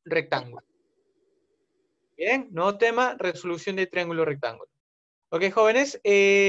rectángulo. Bien, nuevo tema, resolución de triángulo rectángulo. Ok, jóvenes.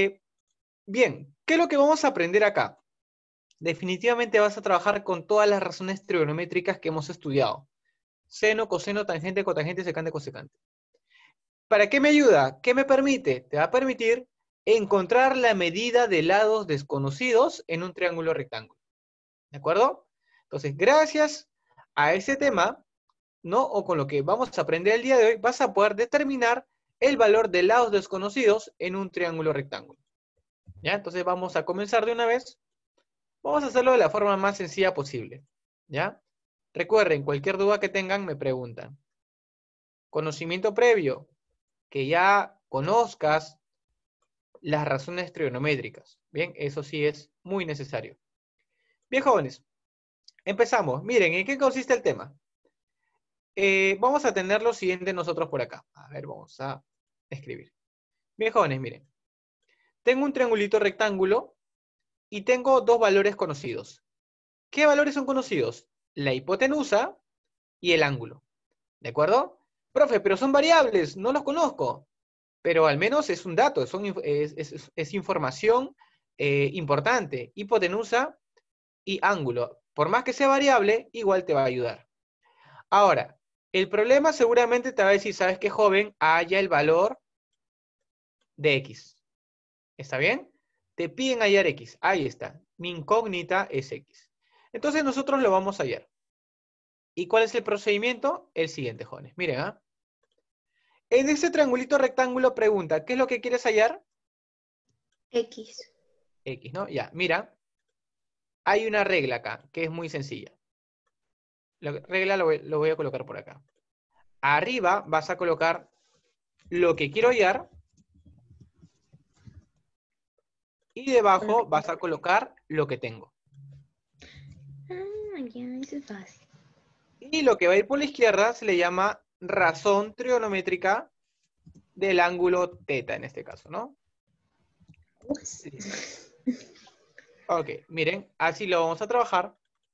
Bien, ¿qué es lo que vamos a aprender acá? Definitivamente vas a trabajar con todas las razones trigonométricas que hemos estudiado. Seno, coseno, tangente, cotangente, secante, cosecante. ¿Para qué me ayuda? ¿Qué me permite? Te va a permitir encontrar la medida de lados desconocidos en un triángulo rectángulo. ¿De acuerdo? Entonces, gracias a ese tema, ¿no? O con lo que vamos a aprender el día de hoy, vas a poder determinar el valor de lados desconocidos en un triángulo rectángulo. ¿Ya? Entonces vamos a comenzar de una vez. Vamos a hacerlo de la forma más sencilla posible. ¿Ya? Recuerden, cualquier duda que tengan, me preguntan. Conocimiento previo, que ya conozcas las razones trigonométricas. Bien, eso sí es muy necesario. Bien, jóvenes, empezamos. Miren, ¿en qué consiste el tema? Vamos a tener lo siguiente nosotros por acá. A ver, vamos a escribir. Bien, jóvenes, miren. Tengo un triangulito rectángulo y tengo dos valores conocidos. ¿Qué valores son conocidos? La hipotenusa y el ángulo. ¿De acuerdo? Profe, pero son variables, no los conozco. Pero al menos es un dato, es información importante. Hipotenusa y ángulo. Por más que sea variable, igual te va a ayudar. Ahora, el problema seguramente te va a decir, ¿sabes qué, joven? Halla el valor de X. ¿Está bien? Te piden hallar X. Ahí está. Mi incógnita es X. Entonces nosotros lo vamos a hallar. ¿Y cuál es el procedimiento? El siguiente, jóvenes. Miren, ¿ah? En ese triangulito rectángulo pregunta, ¿qué es lo que quieres hallar? X. X, ¿no? Ya, mira. Hay una regla acá, que es muy sencilla. La regla lo voy a colocar por acá. Arriba vas a colocar lo que quiero hallar. Y debajo vas a colocar lo que tengo. Ah, ya, eso es fácil. Y lo que va a ir por la izquierda se le llama razón trigonométrica del ángulo teta en este caso, ¿no? Listo. Ok, miren, así lo vamos a trabajar.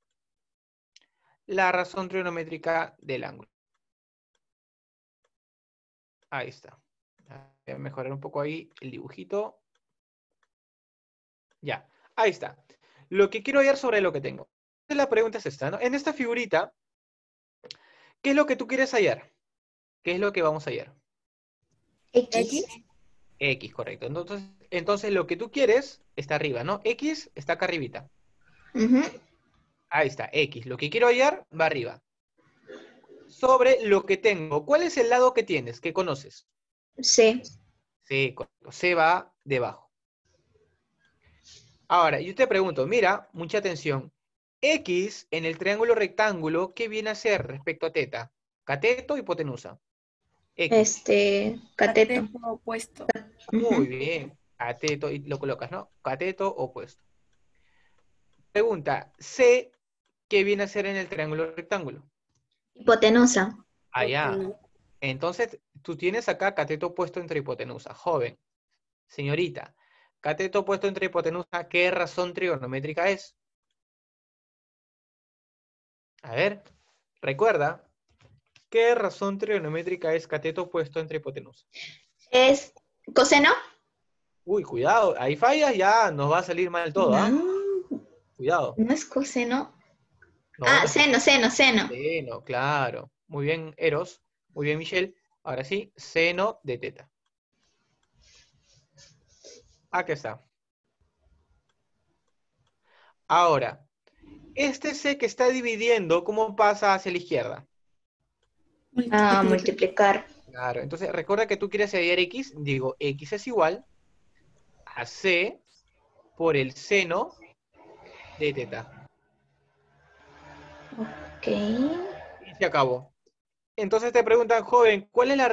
La razón trigonométrica del ángulo. Ahí está. Voy a mejorar un poco ahí el dibujito. Ya, ahí está. Lo que quiero hallar sobre lo que tengo. La pregunta es esta, ¿no? En esta figurita, ¿qué es lo que tú quieres hallar? ¿Qué es lo que vamos a hallar? X. X, correcto. Entonces lo que tú quieres está arriba, ¿no? X está acá arribita. Ujú. Ahí está, X. Lo que quiero hallar va arriba. Sobre lo que tengo. ¿Cuál es el lado que tienes? ¿Qué conoces? C. C, correcto. C va debajo. Ahora, yo te pregunto, mira, mucha atención. X en el triángulo rectángulo, ¿qué viene a ser respecto a teta? ¿Cateto o hipotenusa? X. Cateto. Cateto opuesto. Muy Ujú. bien. Cateto, y lo colocas, ¿no? Cateto opuesto. Pregunta, C, ¿qué viene a ser en el triángulo rectángulo? Hipotenusa. Allá. Entonces, tú tienes acá cateto opuesto entre hipotenusa. Joven, señorita, cateto opuesto entre hipotenusa, ¿qué razón trigonométrica es? A ver, recuerda, ¿qué razón trigonométrica es cateto opuesto entre hipotenusa? Es coseno. Uy, cuidado, ahí fallas, ya nos va a salir mal todo, ¿ah? No, Cuidado. no es coseno. No, Ah, no es seno, seno, seno. seno, claro. Muy bien, Eros. Muy bien, Michelle. Ahora sí, seno de teta. Aquí está. Ahora, este C que está dividiendo, ¿cómo pasa hacia la izquierda? Ah, Multiplicar. multiplicar. Claro, entonces recuerda que tú quieres hallar X, digo, X es igual a C por el seno de teta. Ok. Y se acabó. Entonces te preguntan, joven, ¿cuál es la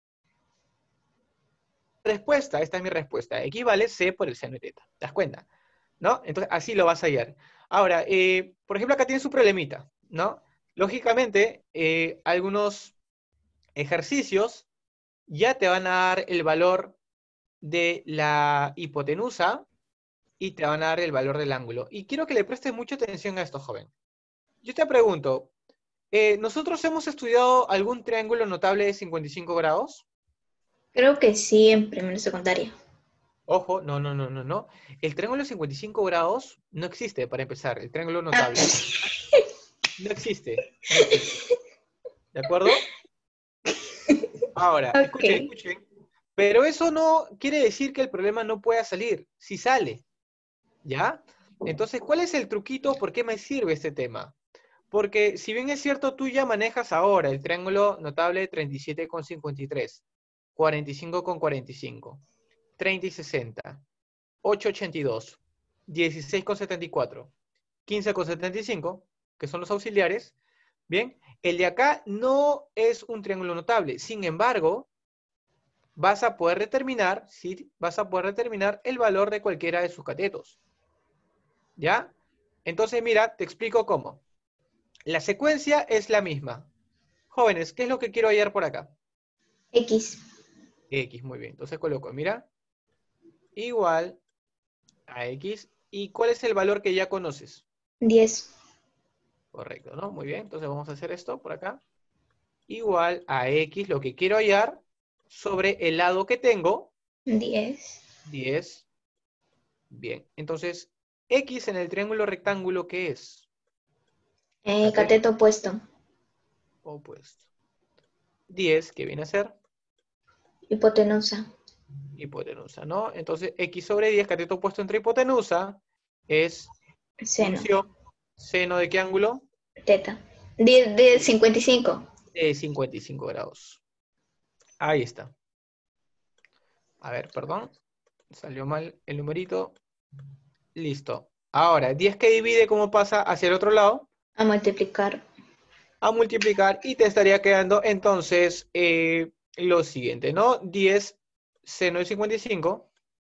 respuesta? Esta es mi respuesta. X vale C por el seno de teta. ¿Te das cuenta? ¿No? Entonces así lo vas a hallar. Ahora, por ejemplo, acá tienes un problemita, ¿no? Lógicamente, algunos ejercicios ya te van a dar el valor de la hipotenusa y te van a dar el valor del ángulo. Y quiero que le prestes mucha atención a esto, joven. Yo te pregunto, ¿nosotros hemos estudiado algún triángulo notable de 55 grados? Creo que sí, en primero secundaria. Ojo, no, no, no, no, no. El triángulo de 55 grados no existe, para empezar. El triángulo Ah, notable no existe, no existe. ¿De acuerdo? Ahora, ok. escuchen, escuchen. Pero eso no quiere decir que el problema no pueda salir. Si sale, ¿ya? Entonces, ¿cuál es el truquito? ¿Por qué me sirve este tema? Porque si bien es cierto, tú ya manejas ahora el triángulo notable 37,53, 45,45, 30 y 60, 8,82, 16,74, 15,75, que son los auxiliares. Bien, el de acá no es un triángulo notable. Sin embargo, vas a poder determinar, ¿sí? Vas a poder determinar el valor de cualquiera de sus catetos. ¿Ya? Entonces, mira, te explico cómo. La secuencia es la misma. Jóvenes, ¿qué es lo que quiero hallar por acá? X. X, muy bien. Entonces coloco, mira, igual a X. ¿Y cuál es el valor que ya conoces? 10. Correcto, ¿no? Muy bien. Entonces vamos a hacer esto por acá. Igual a X, lo que quiero hallar sobre el lado que tengo, 10. 10. Bien. Entonces, X en el triángulo rectángulo, ¿qué es? Cateto Cateto opuesto. opuesto. 10, ¿qué viene a ser? Hipotenusa. Hipotenusa, ¿no? Entonces, X sobre 10, cateto opuesto entre hipotenusa, es Seno. función seno de qué ángulo? Teta. De 55. De 55 grados. Ahí está. A ver, perdón. Salió mal el numerito. Listo. Ahora, 10 que divide, ¿cómo pasa hacia el otro lado? A multiplicar. A multiplicar y te estaría quedando entonces lo siguiente, ¿no? 10 seno de 55.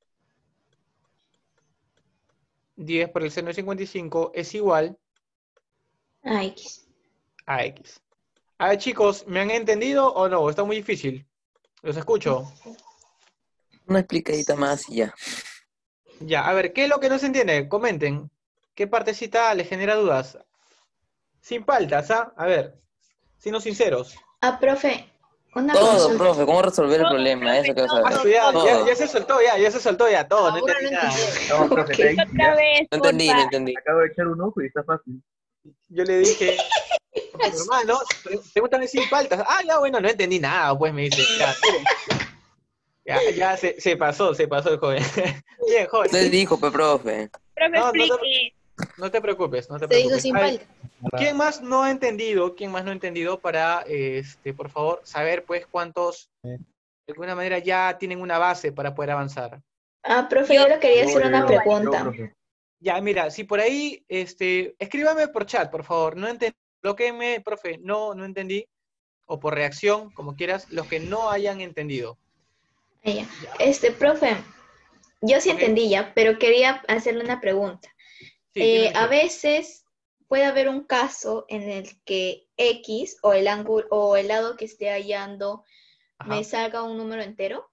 10 por el seno de 55 es igual A X. a X. A ver, chicos, ¿me han entendido o no? Está muy difícil. Los escucho. Una explicadita más y ya. Ya, a ver, ¿qué es lo que no se entiende? Comenten. ¿Qué partecita les genera dudas? Sin paltas, ¿ah? A ver, siendo sinceros. Ah, profe, una Todo, consulta. profe, ¿cómo resolver el problema? Eso quiero Ah, saber. su, ya, Todo. ya se soltó, ya se soltó ya todo, no Ahora entendí no nada. entendí. No, profe, Ok. está easy, Otra ya. vez, No entendí, no porfa. entendí. Acabo de echar un ojo y está fácil. Yo le dije, normal, ¿no? Pregúntame sin paltas. Ah, ya, bueno, no entendí nada, pues me dice. Ya, miren. Ya se pasó el joven. Bien, joven. Usted dijo, profe. Profe, No, explique. no te preocupes, no te Se dijo preocupes. sin A ver, palta. ¿quién más no ha entendido? ¿Quién más no ha entendido para, por favor, saber, pues, cuántos, de alguna manera, ya tienen una base para poder avanzar? Ah, profe, Yo, yo le quería hacer una yo, pregunta. profe. Ya, mira, si por ahí, escríbame por chat, por favor. No entendí, bloquéenme, profe, no entendí, o por reacción, como quieras, los que no hayan entendido. Ah, ya. ¿Ya? Profe, yo sí ¿Ok? entendí ya, pero quería hacerle una pregunta. Sí, dime, A Michelle. veces puede haber un caso en el que X o el ángulo o el lado que esté hallando me Ajá. salga un número entero.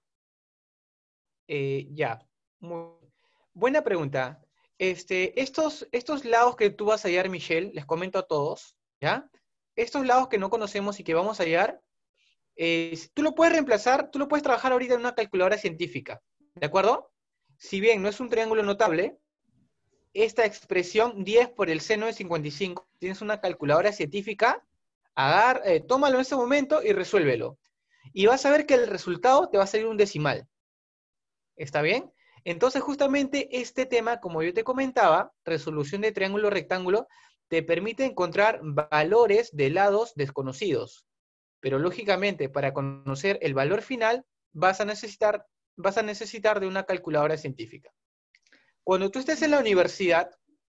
Ya. Muy buena pregunta. Estos lados que tú vas a hallar, Michelle, les comento a todos, ¿ya? Estos lados que no conocemos y que vamos a hallar, tú lo puedes reemplazar, tú lo puedes trabajar ahorita en una calculadora científica, ¿de acuerdo? Si bien no es un triángulo notable, esta expresión 10 por el seno de 55, tienes una calculadora científica, tómalo en ese momento y resuélvelo. Y vas a ver que el resultado te va a salir un decimal. ¿Está bien? Entonces, justamente este tema, como yo te comentaba, resolución de triángulo rectángulo, te permite encontrar valores de lados desconocidos. Pero lógicamente, para conocer el valor final, vas a necesitar de una calculadora científica. Cuando tú estés en la universidad,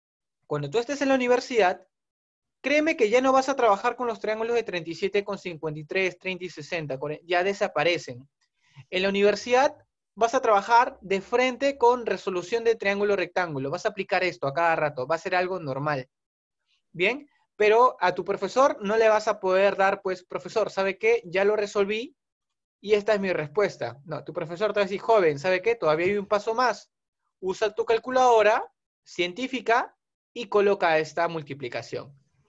créeme que ya no vas a trabajar con los triángulos de 37,53, 30 y 60, ya desaparecen. En la universidad vas a trabajar de frente con resolución de triángulo rectángulo, vas a aplicar esto a cada rato, va a ser algo normal. Bien, pero a tu profesor no le vas a poder dar, pues, profesor, ¿sabe qué? Ya lo resolví y esta es mi respuesta. No, tu profesor te va a decir, joven, ¿sabe qué? Todavía hay un paso más. Usa tu calculadora científica y coloca esta multiplicación.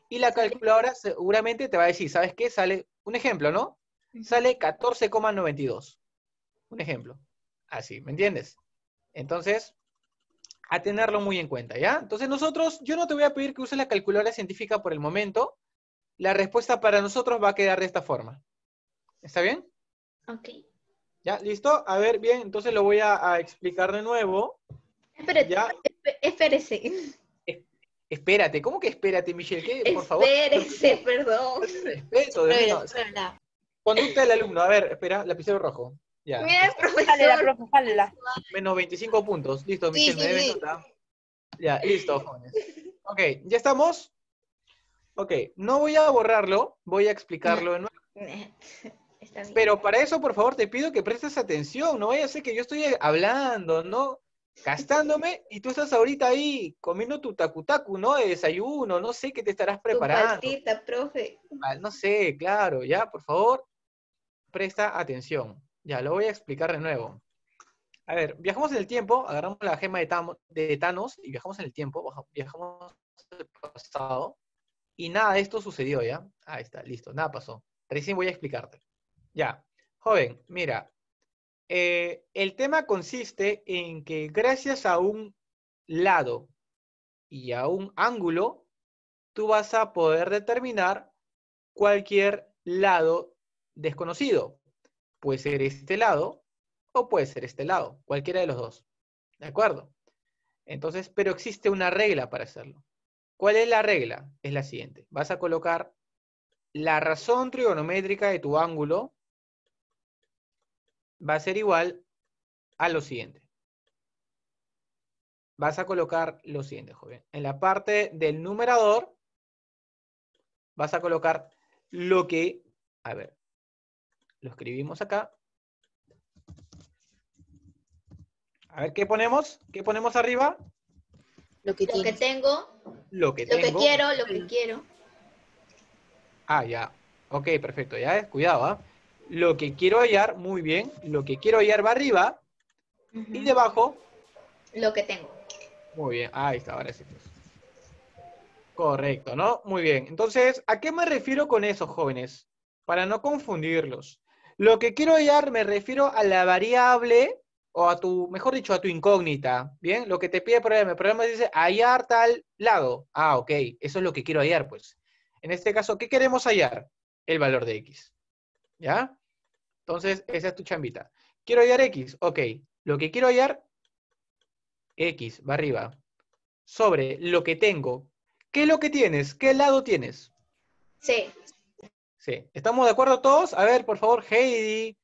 Y la calculadora seguramente te va a decir, ¿sabes qué? Sale, un ejemplo, ¿no? Sale 14,92. Un ejemplo. Así, ¿me entiendes? Entonces, a tenerlo muy en cuenta, ¿ya? Entonces yo no te voy a pedir que uses la calculadora científica por el momento. La respuesta para nosotros va a quedar de esta forma. ¿Está bien? Ok. ¿Ya? ¿Listo? A ver, bien, entonces lo voy a explicar de nuevo. Espérate, ¿Ya? espérese. Espérate, ¿cómo que espérate, Michelle? ¿Qué? Por favor. Espérese, perdón. Respeto, Dios mío. Conducta del alumno. A ver, espera, lapicero rojo. Ya, Mira, ya está. Jálela, profesor. profe, jálela. Menos 25 puntos. Listo, Sí, Michelle, me sí, debes sí. nota. Ya, listo, jóvenes. Ok, ¿ya estamos? Ok, no voy a borrarlo, voy a explicarlo de nuevo. Está bien. Pero para eso, por favor, te pido que prestes atención. No vaya a ser que yo estoy hablando, ¿no? Gastándome, y tú estás ahorita ahí comiendo tu tacu-tacu, ¿no? De desayuno, no sé qué te estarás Tu preparando. paltita, profe. No sé, claro, ya, por favor, presta atención. Ya, lo voy a explicar de nuevo. A ver, viajamos en el tiempo, agarramos la gema de Thanos y viajamos en el tiempo, viajamos al pasado, y nada de esto sucedió, ¿ya? Ahí está, listo, nada pasó. Recién voy a explicarte. Ya, joven, mira, el tema consiste en que gracias a un lado y a un ángulo, tú vas a poder determinar cualquier lado desconocido. Puede ser este lado o puede ser este lado, cualquiera de los dos. ¿De acuerdo? Entonces, pero existe una regla para hacerlo. ¿Cuál es la regla? Es la siguiente. Vas a colocar la razón trigonométrica de tu ángulo, va a ser igual a lo siguiente. Vas a colocar lo siguiente, joven. En la parte del numerador, vas a colocar lo que, a ver, lo escribimos acá. A ver, ¿qué ponemos? ¿Qué ponemos arriba? Lo que tengo, Lo que lo que tengo. quiero, lo que quiero. Ah, ya. Ok, perfecto. Ya, cuidado, ¿ah? Lo que quiero hallar, muy bien. Lo que quiero hallar va arriba. Y debajo, Lo que tengo. muy bien. Ahí está, ahora sí. Correcto, ¿no? Muy bien. Entonces, ¿a qué me refiero con eso, jóvenes? Para no confundirlos. Lo que quiero hallar me refiero a la variable, o a tu, mejor dicho, a tu incógnita. ¿Bien? Lo que te pide el programa dice hallar tal lado. Ah, ok. Eso es lo que quiero hallar, pues. En este caso, ¿qué queremos hallar? El valor de X. ¿Ya? Entonces, esa es tu chambita. Quiero hallar X. Ok. Lo que quiero hallar, X, va arriba. Sobre lo que tengo. ¿Qué es lo que tienes? ¿Qué lado tienes? Sí. Sí. ¿Estamos de acuerdo todos? A ver, por favor, Heidi.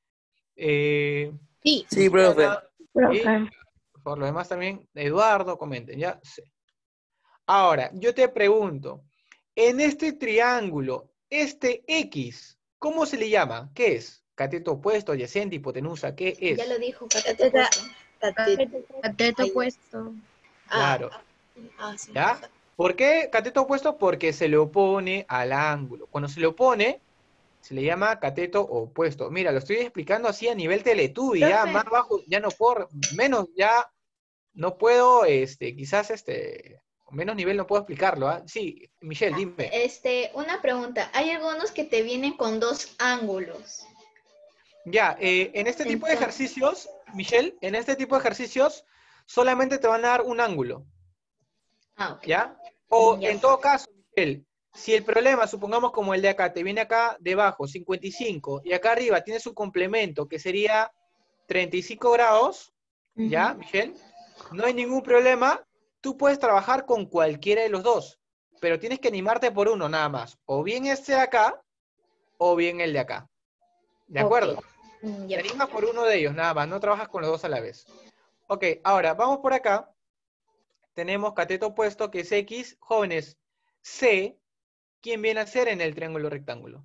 Sí. Sí, profe. Y, por favor, los demás también. Eduardo, comenten, ¿ya? Sí. Ahora, yo te pregunto. En este triángulo, este X, ¿cómo se le llama? ¿Qué es? Cateto opuesto, adyacente, hipotenusa, ¿qué es? Ya lo dijo, cateto opuesto. Cateto puesto. Claro. Sí. ¿Ya? ¿Por qué cateto opuesto? Porque se le opone al ángulo. Cuando se le opone, se le llama cateto opuesto. Mira, lo estoy explicando así a nivel Teletubby, ya Profe. más bajo, ya no puedo, menos ya no puedo, quizás con menos nivel no puedo explicarlo, ¿ah? Sí, Michelle, dime. Una pregunta. Hay algunos que te vienen con dos ángulos. Ya, en este tipo de Entonces- ejercicios, Michelle, en este tipo de ejercicios, solamente te van a dar un ángulo. Ok. ¿Ya? O Ya. en todo caso, Michelle, si el problema, supongamos como el de acá, te viene acá debajo 55 y acá arriba tiene su complemento que sería 35 grados, ¿ya, Michelle? No hay ningún problema, tú puedes trabajar con cualquiera de los dos, pero tienes que animarte por uno nada más, o bien este de acá, o bien el de acá. ¿De acuerdo? Ok. Te Ya. animas por uno de ellos, nada más, no trabajas con los dos a la vez. Ok, ahora, vamos por acá. Tenemos cateto opuesto que es X, jóvenes, C, ¿quién viene a ser en el triángulo rectángulo?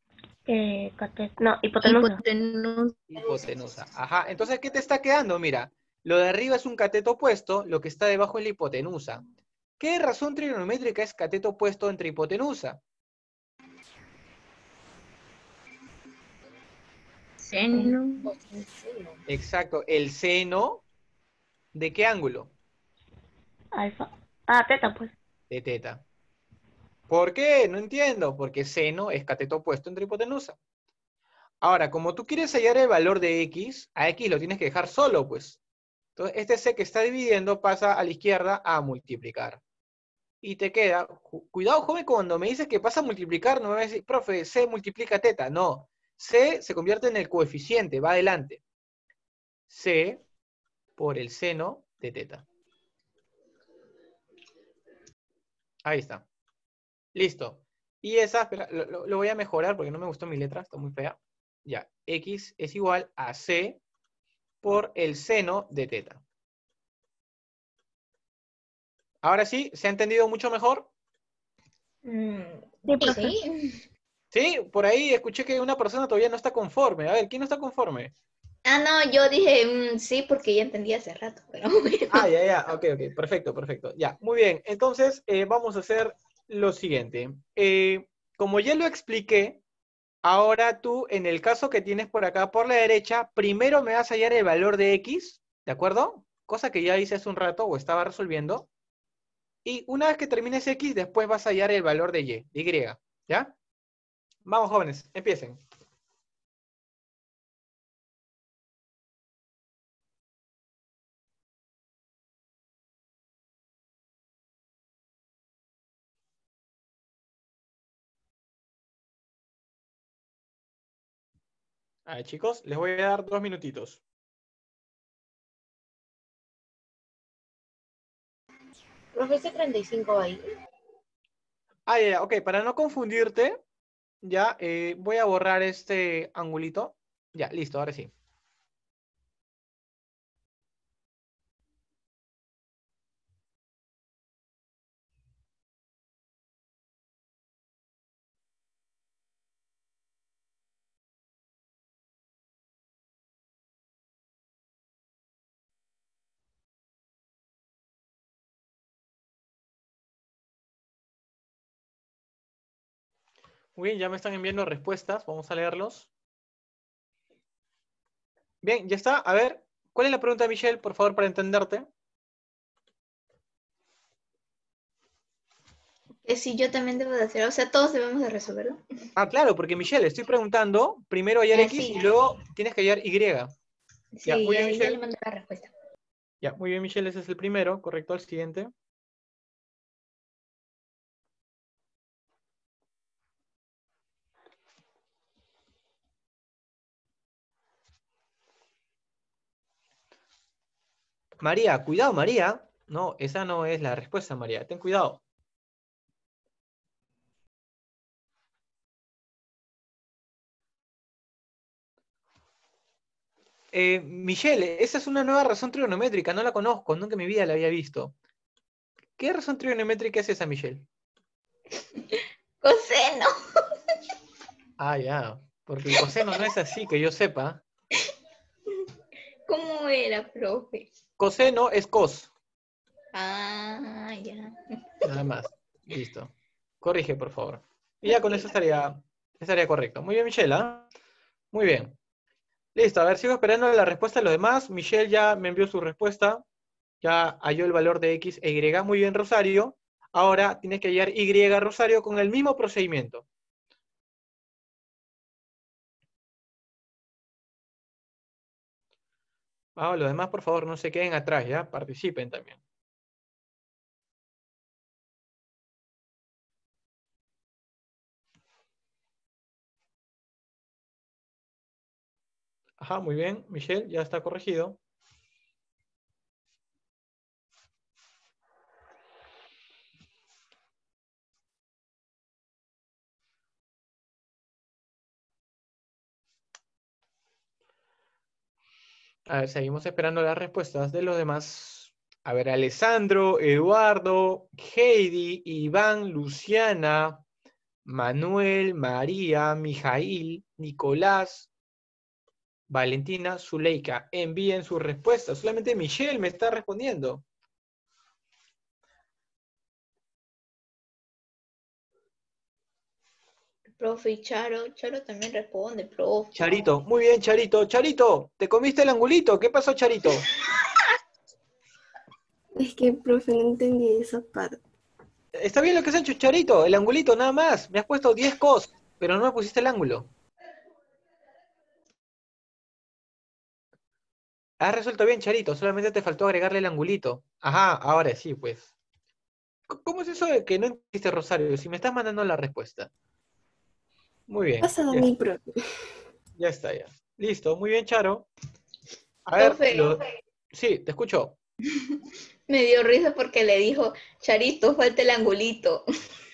No, hipotenusa. Hipotenusa. Ajá, entonces, ¿qué te está quedando? Mira, lo de arriba es un cateto opuesto, lo que está debajo es la hipotenusa. ¿Qué razón trigonométrica es cateto opuesto entre hipotenusa? Seno. Exacto, el seno, ¿de qué ángulo? Alfa. Teta, pues. De teta. ¿Por qué? No entiendo. Porque seno es cateto opuesto entre hipotenusa. Ahora, como tú quieres hallar el valor de x, a x lo tienes que dejar solo, pues. Entonces, este c que está dividiendo pasa a la izquierda a multiplicar. Y te queda, cuidado joven, cuando me dices que pasa a multiplicar, no me vas a decir, profe, c multiplica teta. No, c se convierte en el coeficiente, va adelante. C por el seno de teta. Ahí está. Listo. Y esa, espera, lo voy a mejorar porque no me gustó mi letra, está muy fea. Ya, x es igual a c por el seno de teta. Ahora sí, ¿se ha entendido mucho mejor? Sí, profe. Sí. Sí, por ahí escuché que una persona todavía no está conforme. A ver, ¿quién no está conforme? Ah, no, yo dije sí porque ya entendí hace rato, pero bueno. Ah, ya, ok, perfecto, perfecto. Ya, muy bien. Entonces, vamos a hacer lo siguiente. Como ya lo expliqué, ahora tú, en el caso que tienes por acá, por la derecha, primero me vas a hallar el valor de x, ¿de acuerdo? Cosa que ya hice hace un rato o estaba resolviendo. Y una vez que termines x, después vas a hallar el valor de y, de y, ¿ya? Vamos, jóvenes, empiecen. A ver, chicos, les voy a dar 2 minutitos. Profe, ese 35 ahí. Ah, ya, ok, para no confundirte, ya voy a borrar este angulito. Ya, listo, ahora sí. Muy bien, ya me están enviando respuestas, vamos a leerlos. Bien, ya está. A ver, ¿cuál es la pregunta, Michelle, por favor, para entenderte? Que si yo también debo de hacer, o sea, todos debemos de resolverlo. Ah, claro, porque Michelle, estoy preguntando, primero hallar X Sí, y luego tienes que hallar Y. Ya, sí, muy bien, ya le Michelle. mandé la respuesta. Ya, muy bien, Michelle, ese es el primero, correcto, al siguiente. María, cuidado, María. No, esa no es la respuesta, María. Ten cuidado. Michelle, esa es una nueva razón trigonométrica, no la conozco, nunca en mi vida la había visto. ¿Qué razón trigonométrica es esa, Michelle? Coseno. Ah, ya, porque el coseno no es así, que yo sepa. ¿Cómo era, profe? Coseno es cos, Ah, ya. nada más. Listo. Corrige, por favor. Y ya con eso Ok. estaría correcto. Muy bien, Michelle, ¿ah? Muy bien. Listo, a ver, sigo esperando la respuesta de los demás. Michelle ya me envió su respuesta. Ya halló el valor de X e Y. Muy bien, Rosario. Ahora tienes que hallar Y, Rosario, con el mismo procedimiento. Ah, los demás, por favor, no se queden atrás, ¿ya? Participen también. Ajá, muy bien. Michelle, ya está corregido. A ver, seguimos esperando las respuestas de los demás. A ver, Alessandro, Eduardo, Heidi, Iván, Luciana, Manuel, María, Mijail, Nicolás, Valentina, Zuleika. Envíen sus respuestas. Solamente Michelle me está respondiendo. Profe y Charo también responde, profe. Charito, muy bien, Charito. Charito, ¿te comiste el angulito? ¿Qué pasó, Charito? Es que, profe, no entendí esa parte. está bien lo que has hecho, Charito, el angulito nada más. Me has puesto 10 cos, pero no me pusiste el ángulo. Has resuelto bien, Charito, solamente te faltó agregarle el angulito. Ajá, ahora sí, pues. ¿Cómo es eso de que no entendiste, Rosario? Si me estás mandando la respuesta. Muy bien, Pasa a mí, profe. ya está, ya. Listo, muy bien, Charo. A ver, Profe, sí, te escucho. me dio risa porque le dijo, Charito, falta el angulito.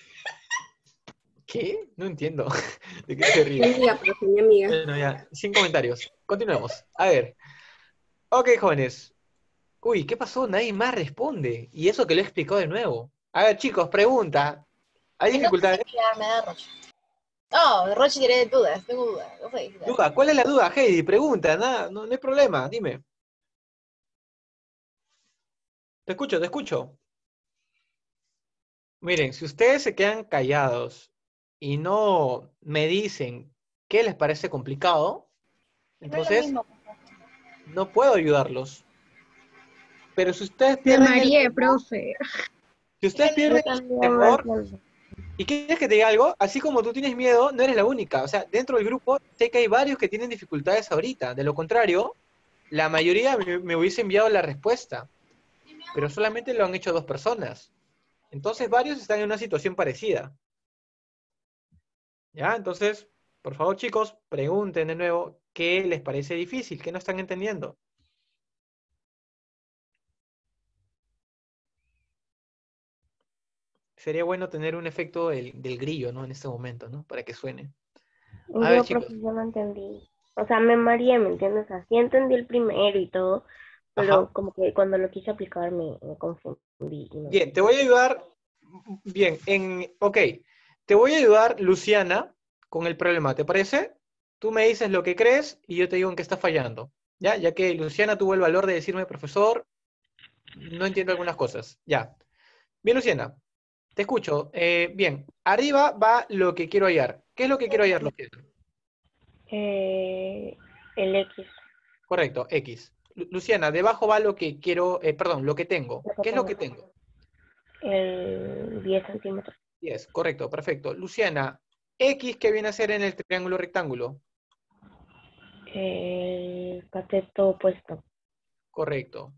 ¿Qué? No entiendo. ¿De qué se Mi ríe? amiga, profe, mi amiga. Bueno, ya, sin comentarios. Continuemos. A ver. Ok, jóvenes. Uy, ¿qué pasó? Nadie más responde. Y eso que lo he explicado de nuevo. A ver, chicos, pregunta. ¿Hay Y no sé dificultades? explicar, me da Roche. No, Roche tiene dudas, tengo dudas. No sé explicar. Duda, ¿cuál es la duda, Heidi? Pregunta, nada, no, no hay problema, dime. Te escucho, te escucho. Miren, si ustedes se quedan callados y no me dicen qué les parece complicado, No es lo entonces mismo. no puedo ayudarlos. Pero si ustedes Me pierden el mareé, temor, profe. si ustedes Yo pierden el también me temor, entiendo. y quieres que te diga algo, así como tú tienes miedo, no eres la única. O sea, dentro del grupo sé que hay varios que tienen dificultades ahorita. De lo contrario, la mayoría me hubiese enviado la respuesta, pero solamente lo han hecho 2 personas. Entonces varios están en una situación parecida. ¿Ya? Entonces, por favor, chicos, pregunten de nuevo qué les parece difícil, qué no están entendiendo. Sería bueno tener un efecto del grillo, ¿no? En este momento, ¿no? Para que suene. A ver, Yo, chicos. profe, yo no entendí. O sea, me mareé, ¿me entiendes? O sea, sí entendí el primero y todo, Ajá. pero como que cuando lo quise aplicar me confundí. Y no. Bien, te voy a ayudar. Bien, ok. Te voy a ayudar, Luciana, con el problema. ¿Te parece? Tú me dices lo que crees y yo te digo en qué está fallando. ¿Ya? Ya que Luciana tuvo el valor de decirme, profesor, no entiendo algunas cosas. Ya. Bien, Luciana, te escucho. Bien, arriba va lo que quiero hallar. ¿Qué es lo que quiero hallar, Luciana? Eh, el X, Correcto, X. Luciana, debajo va lo que quiero, perdón, lo que tengo. lo que ¿Qué es lo tengo, que tengo? el 10 centímetros. 10, correcto, perfecto. Luciana, X, ¿qué viene a ser en el triángulo rectángulo? El cateto opuesto, Correcto.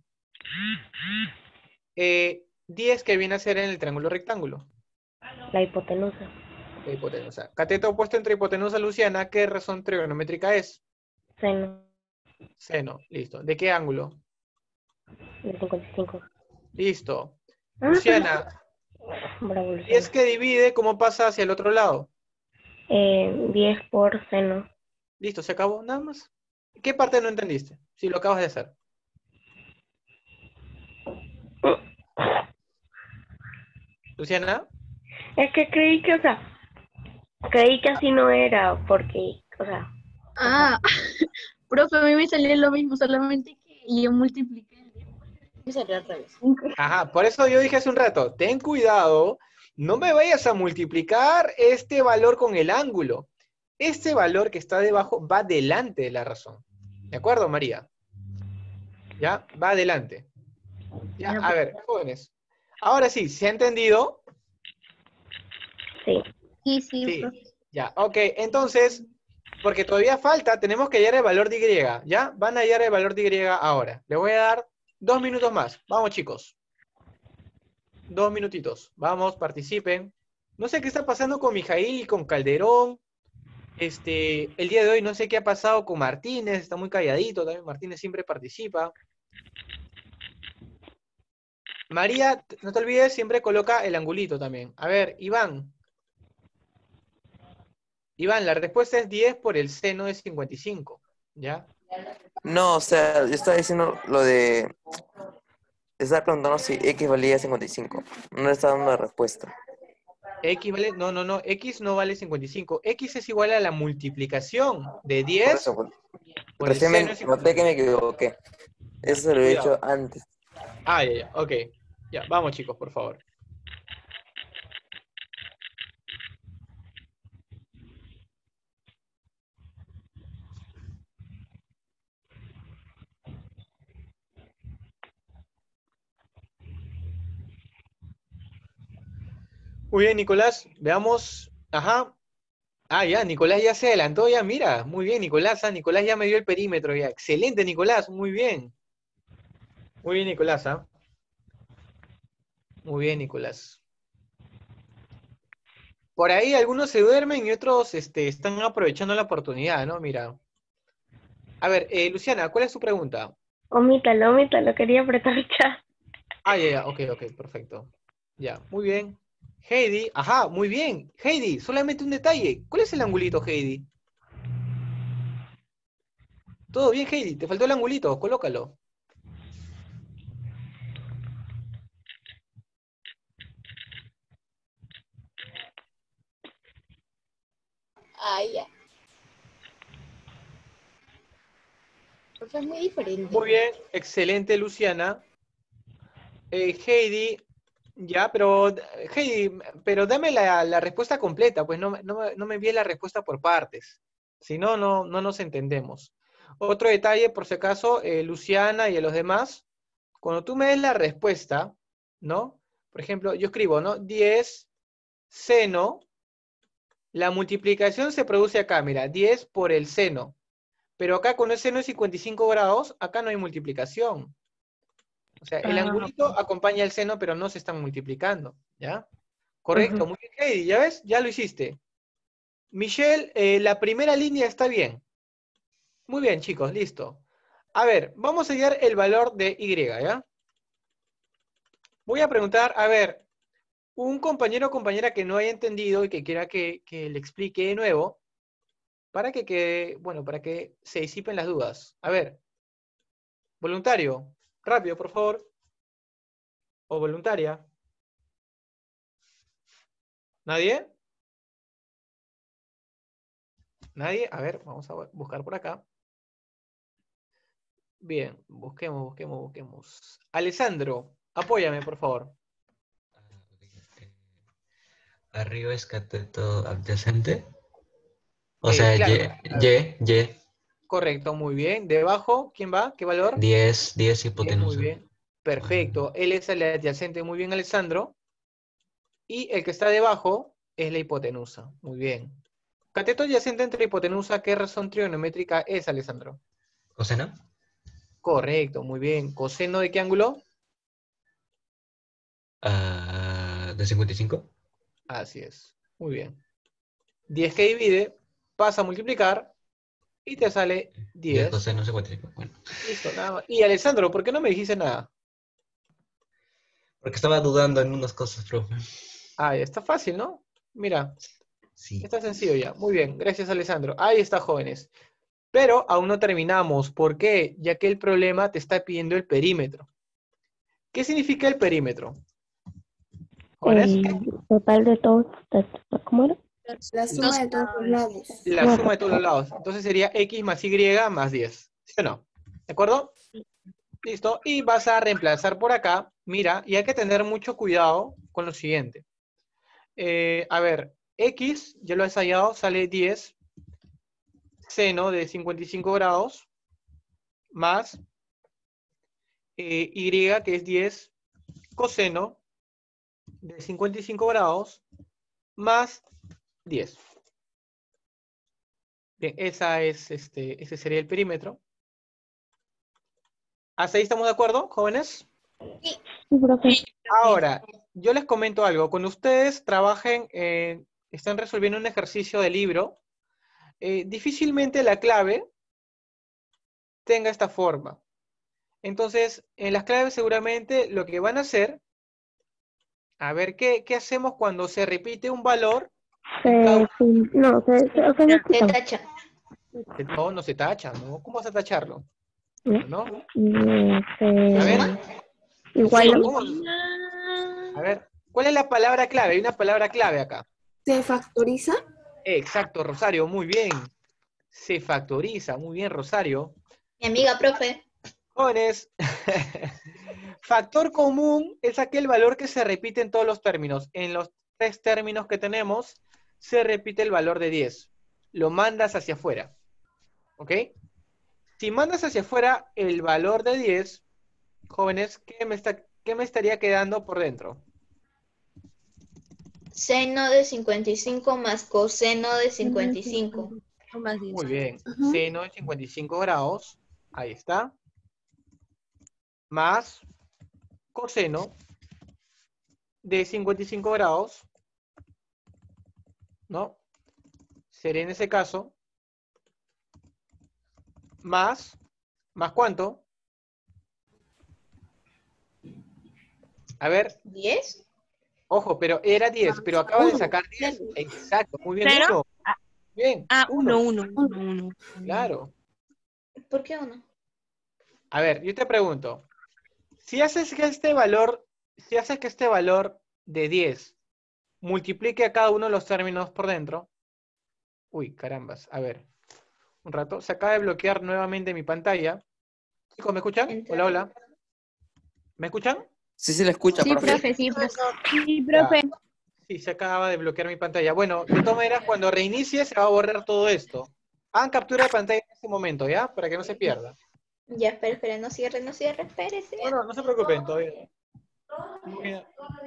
10 que viene a ser en el triángulo rectángulo. la hipotenusa, La hipotenusa. Cateto opuesto entre hipotenusa, Luciana, ¿qué razón trigonométrica es? seno Seno, listo. ¿De qué ángulo? de 55. Listo. Ah, pero Luciana, bravo, 10 Luciana. que divide, ¿cómo pasa hacia el otro lado? 10 por seno. Listo, se acabó, nada más. ¿Qué parte no entendiste? Si lo acabas de hacer. Luciana, Es que creí que, o sea, creí que así no era, porque, o sea, Ah, profe, a mí me salió lo mismo, solamente que yo multipliqué el 10 Me salió al revés. ajá, por eso yo dije hace un rato, ten cuidado, no me vayas a multiplicar este valor con el ángulo. Este valor que está debajo va delante de la razón. ¿De acuerdo, María? ¿Ya? Va adelante. Ya, Ya, a ver, jóvenes. Ahora sí, ¿se ha entendido? sí. sí, sí, Sí. profe. Ya, ok. Entonces, porque todavía falta, tenemos que hallar el valor de Y. ¿Ya? Van a hallar el valor de Y ahora. Les voy a dar 2 minutos más. Vamos, chicos. 2 minutitos. Vamos, participen. No sé qué está pasando con Mijail y con Calderón. El día de hoy no sé qué ha pasado con Martínez. Está muy calladito. También Martínez siempre participa. María, no te olvides, siempre coloca el angulito también. A ver, Iván. Iván, la respuesta es 10 por el seno de 55. ¿Ya? No, o sea, yo estaba diciendo lo de... Estaba preguntando si X valía 55. No le estaba dando la respuesta. X vale, no, no, no, X no vale 55. X es igual a la multiplicación de Por 10 eso, pues, por el recién seno de noté que 55. me equivoqué. Ya, Eso se lo he hecho cuidado. antes. Ah, ya, ya, ok. Ya, vamos chicos, por favor. Muy bien, Nicolás. Veamos. Ajá. Ah, ya, Nicolás ya se adelantó, ya, mira. Muy bien, Nicolás. Nicolás ya me dio el perímetro, ya. Excelente, Nicolás. Muy bien. Muy bien, Nicolás, ¿ah? Muy bien, Nicolás. Por ahí algunos se duermen y otros están aprovechando la oportunidad, ¿no? Mira. A ver, Luciana, ¿cuál es tu pregunta? Omítalo, quería apretar chat. Ah, ya, ok, perfecto. Ya, muy bien. Heidi, ajá, muy bien. Heidi, solamente un detalle. ¿Cuál es el angulito, Heidi? Todo bien, Heidi, te faltó el angulito, colócalo. Ah, ya. Porque es muy diferente. Muy bien, excelente, Luciana. Heidi, ya, pero Heidi, pero dame la respuesta completa, pues no me envíes la respuesta por partes. Si no, no nos entendemos. Otro detalle, por si acaso, Luciana y a los demás, cuando tú me des la respuesta, ¿no? Por ejemplo, yo escribo, ¿no? 10 seno, la multiplicación se produce acá, mira, 10 por el seno. Pero acá cuando el seno es 55 grados, acá no hay multiplicación. O sea, el angulito acompaña el seno, pero no se están multiplicando, ¿ya? Correcto, muy bien, Heidi, ¿ya ves? Ya lo hiciste. Michelle, la primera línea está bien. Muy bien, chicos, listo. A ver, vamos a hallar el valor de Y, ¿ya? Voy a preguntar, a ver, un compañero o compañera que no haya entendido y que quiera que le explique de nuevo, para que quede, bueno, para que se disipen las dudas. A ver, voluntario, rápido, por favor. O voluntaria. ¿Nadie? ¿Nadie? A ver, vamos a buscar por acá. Bien, busquemos. Alessandro, apóyame, por favor. Arriba es cateto adyacente. O sea, Claro, Y. correcto, muy bien. Debajo, ¿quién va? ¿Qué valor? 10 10, muy hipotenusa. bien. Perfecto. Él es el adyacente, muy bien, Alessandro. Y el que está debajo es la hipotenusa. Muy bien. Cateto adyacente entre hipotenusa, ¿qué razón trigonométrica es, Alessandro? ¿Coseno? Correcto, muy bien. ¿Coseno de qué ángulo? De 55. Así es. Muy bien. 10 que divide, pasa a multiplicar y te sale 10 10. coseno 55. Bueno, Listo, nada más. Y Alessandro, ¿por qué no me dijiste nada? porque estaba dudando en unas cosas, profe. Ah, ya está fácil, ¿no? Mira, Sí. está sencillo ya. Muy bien, gracias, Alessandro. Ahí está, jóvenes. Pero aún no terminamos. ¿Por qué? Ya que el problema te está pidiendo el perímetro. ¿Qué significa el perímetro? ¿Jóvenes? El total de todos, ¿cómo era? La suma de todos los lados. La suma de todos los lados. Entonces sería X más Y más 10. ¿Sí o no? ¿De acuerdo? Listo. Y vas a reemplazar por acá. Mira, y hay que tener mucho cuidado con lo siguiente. A ver, X, ya lo has hallado, sale 10 seno de 55 grados más Y, que es 10 coseno de 55 grados más 10. Bien, ese sería el perímetro. ¿Hasta ahí estamos de acuerdo, jóvenes? Sí, profe. Ahora, yo les comento algo. Cuando ustedes trabajen, están resolviendo un ejercicio de libro, difícilmente la clave tenga esta forma. Entonces, en las claves seguramente lo que van a hacer, a ver, ¿qué hacemos cuando se repite un valor? No, Se tacha. No se tacha, ¿no? ¿Cómo vas a tacharlo? ¿No? ¿Se A ver, suma? Igual. ¿cómo? A ver, ¿cuál es la palabra clave? Hay una palabra clave acá. ¿Se factoriza? Exacto, Rosario, muy bien. Se factoriza, muy bien, Rosario. Mi amiga, profe. Jóvenes, factor común es aquel valor que se repite en todos los términos. En los 3 términos que tenemos, se repite el valor de 10. Lo mandas hacia afuera. ¿Ok? Si mandas hacia afuera el valor de 10, jóvenes, ¿qué me estaría quedando por dentro? Seno de 55 más coseno de 55. Muy bien. Ajá. Seno de 55 grados. Ahí está. Más coseno de 55 grados. ¿No? Sería en ese caso. Más. ¿Más cuánto? A ver, ¿10? ojo, pero era 10, pero acaba de sacar 10. Exacto, muy bien, ¿Cero? 1. Bien, Ah, 1. 1. Claro. ¿Por qué 1? A ver, yo te pregunto, si haces que este valor de 10 multiplique a cada uno de los términos por dentro, uy, carambas, a ver, un rato, se acaba de bloquear nuevamente mi pantalla. Chicos, ¿me escuchan? Hola, hola. ¿Me escuchan? Sí, se le escucha, Sí, profe. profe, sí, profe. Sí, Ya. profe. Sí, se acaba de bloquear mi pantalla. Bueno, de todas maneras, cuando reinicie se va a borrar todo esto. Hagan captura de pantalla en este momento, ¿ya? Para que no se pierda. Ya, espera, no cierre, espérese. No se preocupen, todavía. Mira,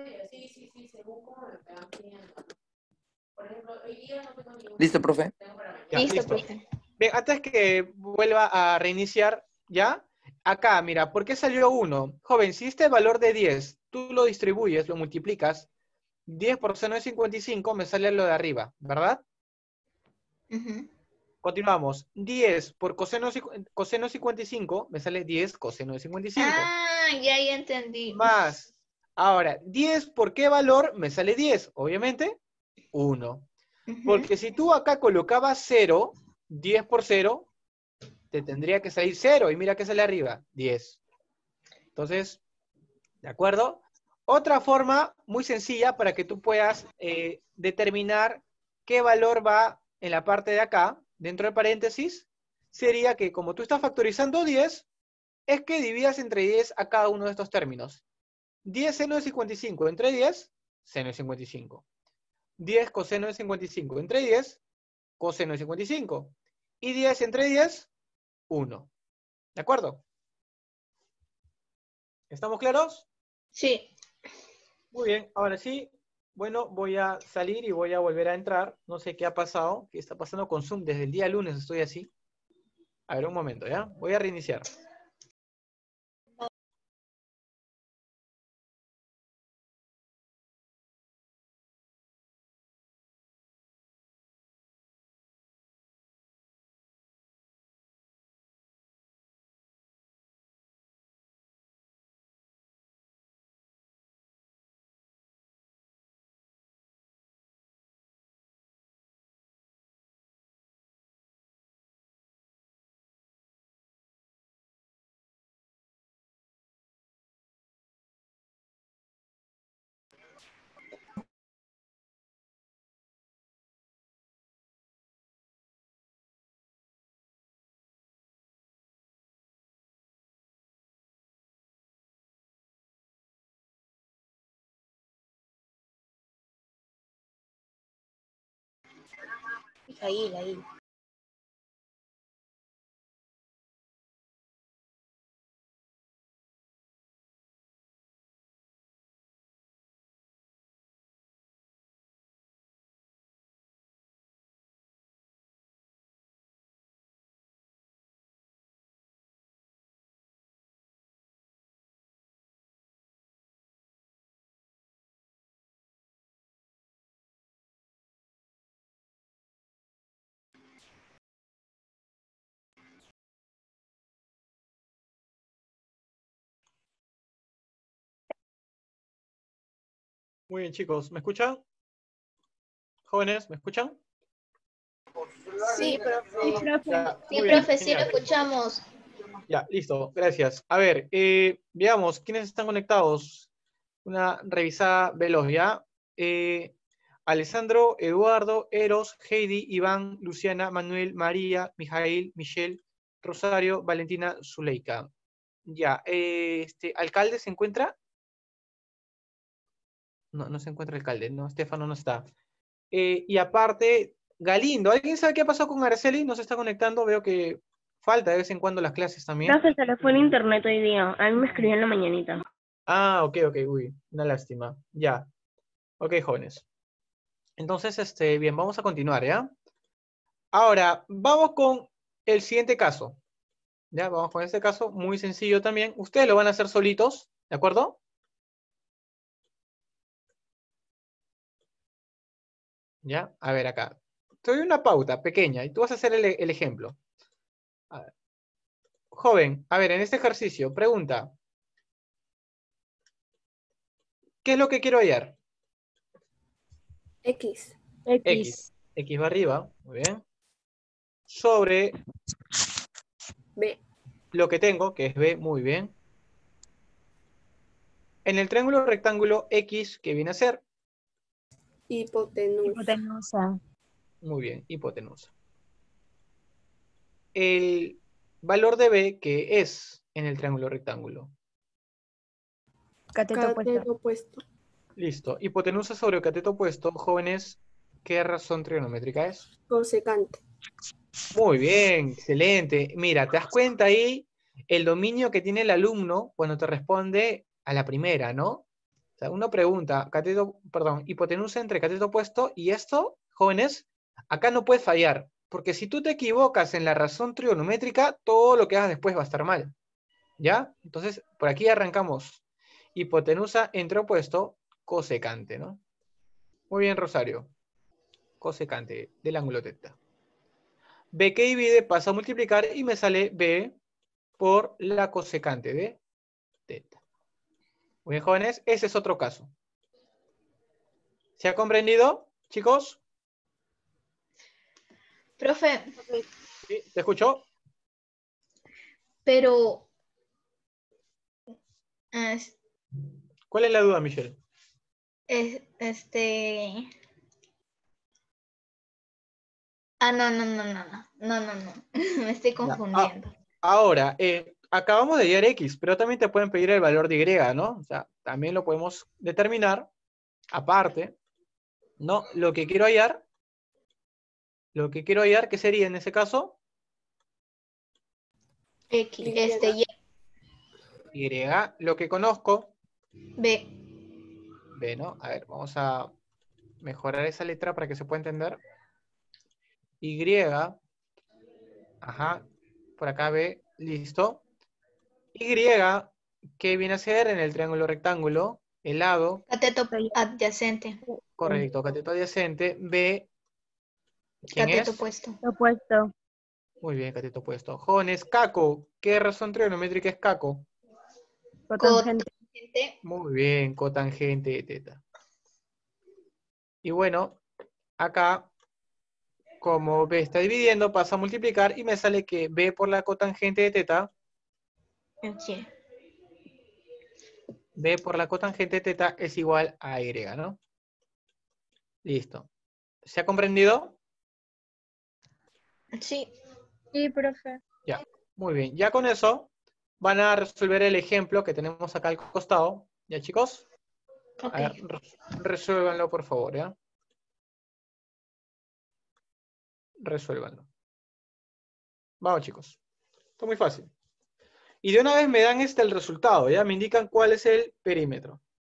¿Listo, profe? ya, Listo, listo. profe. Bien, antes que vuelva a reiniciar, ¿ya? Acá, mira, ¿por qué salió 1? Joven, si este valor de 10, tú lo distribuyes, lo multiplicas, 10 por seno de 55, me sale lo de arriba, ¿verdad? Ujú. Continuamos. 10 por coseno de 55, me sale 10 coseno de 55. Ah, ya entendí. Más. Ahora, 10 por qué valor me sale 10, obviamente, 1. Ujú. Porque si tú acá colocabas 0, 10 por 0, te tendría que salir 0. Y mira que sale arriba, 10. Entonces, ¿de acuerdo? Otra forma muy sencilla para que tú puedas determinar qué valor va en la parte de acá, dentro de paréntesis, sería que como tú estás factorizando 10, es que dividas entre 10 a cada uno de estos términos. 10 seno de 55 entre 10, seno de 55. 10 coseno de 55 entre 10, coseno de 55. Y 10 entre 10, 1. ¿De acuerdo? ¿Estamos claros? Sí. Muy bien, ahora sí. Bueno, voy a salir y voy a volver a entrar. No sé qué ha pasado, qué está pasando con Zoom. Desde el día lunes estoy así. A ver, un momento, ¿ya? Voy a reiniciar. Ahí. Muy bien, chicos. ¿Me escuchan? Jóvenes, ¿me escuchan? Sí, profe. Ya, Sí, muy bien, profe, sí lo genial. escuchamos. Ya, listo, gracias. A ver, veamos quiénes están conectados. Una revisada veloz, ¿ya? Alessandro, Eduardo, Eros, Heidi, Iván, Luciana, Manuel, María, Mijail, Michelle, Rosario, Valentina, Zuleika. Ya, ¿alcalde se encuentra? No, no se encuentra alcalde, no, Estefano no está. Y aparte, Galindo, ¿alguien sabe qué ha pasado con Araceli? No se está conectando, veo que falta de vez en cuando las clases también. Profe, se le fue el internet hoy día. A mí me escribió en la mañanita. Ah, ok, uy, una lástima. Ya. Ok, jóvenes. Entonces, bien, vamos a continuar, ¿ya? Ahora, vamos con el siguiente caso. Ya, vamos con este caso, muy sencillo también. Ustedes lo van a hacer solitos, ¿de acuerdo? Ya, a ver acá. Te doy una pauta pequeña y tú vas a hacer el ejemplo. A ver. Joven, a ver, en este ejercicio, pregunta. ¿Qué es lo que quiero hallar? X. X. X va arriba, muy bien. Sobre B. lo que tengo, que es B, muy bien. En el triángulo rectángulo X, ¿qué viene a ser? Hipotenusa. Hipotenusa. Muy bien, hipotenusa. El valor de B, ¿qué es en el triángulo rectángulo? Cateto opuesto. Cateto opuesto. Listo. Hipotenusa sobre cateto opuesto, jóvenes, ¿qué razón trigonométrica es? Cosecante. Muy bien, excelente. Mira, ¿te das cuenta ahí el dominio que tiene el alumno cuando te responde a la primera, ¿no? O sea, uno pregunta, hipotenusa entre cateto opuesto, y esto, jóvenes, acá no puedes fallar, porque si tú te equivocas en la razón trigonométrica, todo lo que hagas después va a estar mal, ¿ya? Entonces, por aquí arrancamos. Hipotenusa entre opuesto, cosecante, ¿no? Muy bien, Rosario. Cosecante del ángulo teta. B que divide pasa a multiplicar y me sale B por la cosecante de teta. Muy bien, jóvenes, ese es otro caso. ¿Se ha comprendido, chicos? Profe, ¿Sí? ¿Te escuchó? pero es- ¿Cuál es la duda, Michelle? este... Ah, no. Me estoy Ya. confundiendo. Ahora, acabamos de hallar X, pero también te pueden pedir el valor de Y, ¿no? O sea, también lo podemos determinar aparte, ¿no? Lo que quiero hallar, ¿qué sería en ese caso? X, Y, lo que conozco, B. B, ¿no? A ver, vamos a mejorar esa letra para que se pueda entender. Y, ajá, por acá B, listo. Y, ¿qué viene a ser en el triángulo rectángulo? El lado, Cateto adyacente. correcto, cateto adyacente. B, ¿quién Cateto es? opuesto. Opuesto. Muy bien, cateto opuesto. Jóvenes, Caco, ¿qué razón trigonométrica es Caco? Cotangente. Muy bien, cotangente de teta. Y bueno, acá, como B está dividiendo, pasa a multiplicar y me sale que B por la cotangente de teta, Sí. B por la cotangente de teta es igual a Y, ¿no? Listo. ¿Se ha comprendido? Sí. Sí, profe. Ya. Muy bien. Ya con eso van a resolver el ejemplo que tenemos acá al costado. ¿Ya, chicos? Ok. A ver, resuélvanlo, por favor, ¿ya? Resuélvanlo. Vamos, chicos. Esto es muy fácil. Y de una vez me dan el resultado, ¿ya? Me indican cuál es el perímetro.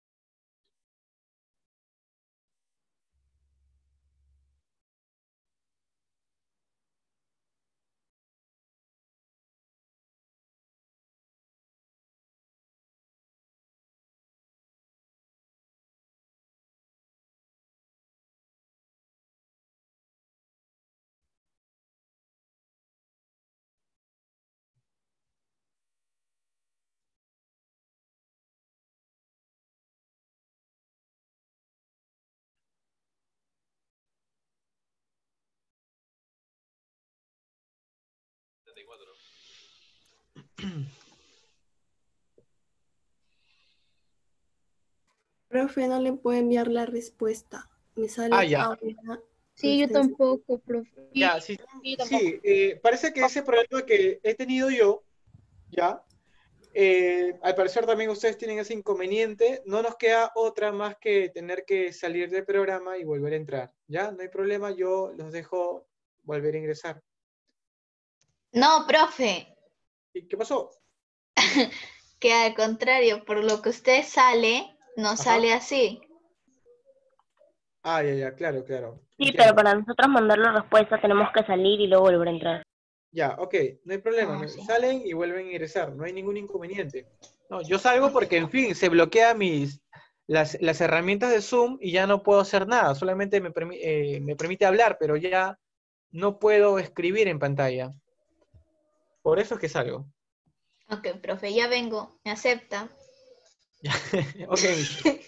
Profe, no le puedo enviar la respuesta. Me sale Ya. ahora. Sí, yo tampoco, profe. Ya, sí, Sí, tampoco. sí, parece que ese problema que he tenido yo, ya, al parecer también ustedes tienen ese inconveniente, no nos queda otra más que tener que salir del programa y volver a entrar, ¿ya? No hay problema, yo los dejo volver a ingresar. No, profe. ¿Y qué pasó? Que al contrario, por lo que usted sale, no Ajá. sale así. Ah, ya, ya, claro, claro. Sí, Entiendo. pero para nosotros mandar la respuesta tenemos que salir y luego volver a entrar. Ya, ok, no hay problema. Ah, sí. Salen y vuelven a ingresar, no hay ningún inconveniente. No, yo salgo porque, en fin, se bloquea las herramientas de Zoom y ya no puedo hacer nada. Solamente me permite hablar, pero ya no puedo escribir en pantalla. Por eso es que salgo. Ok, profe, ya vengo. ¿Me acepta? Ok, Michelle.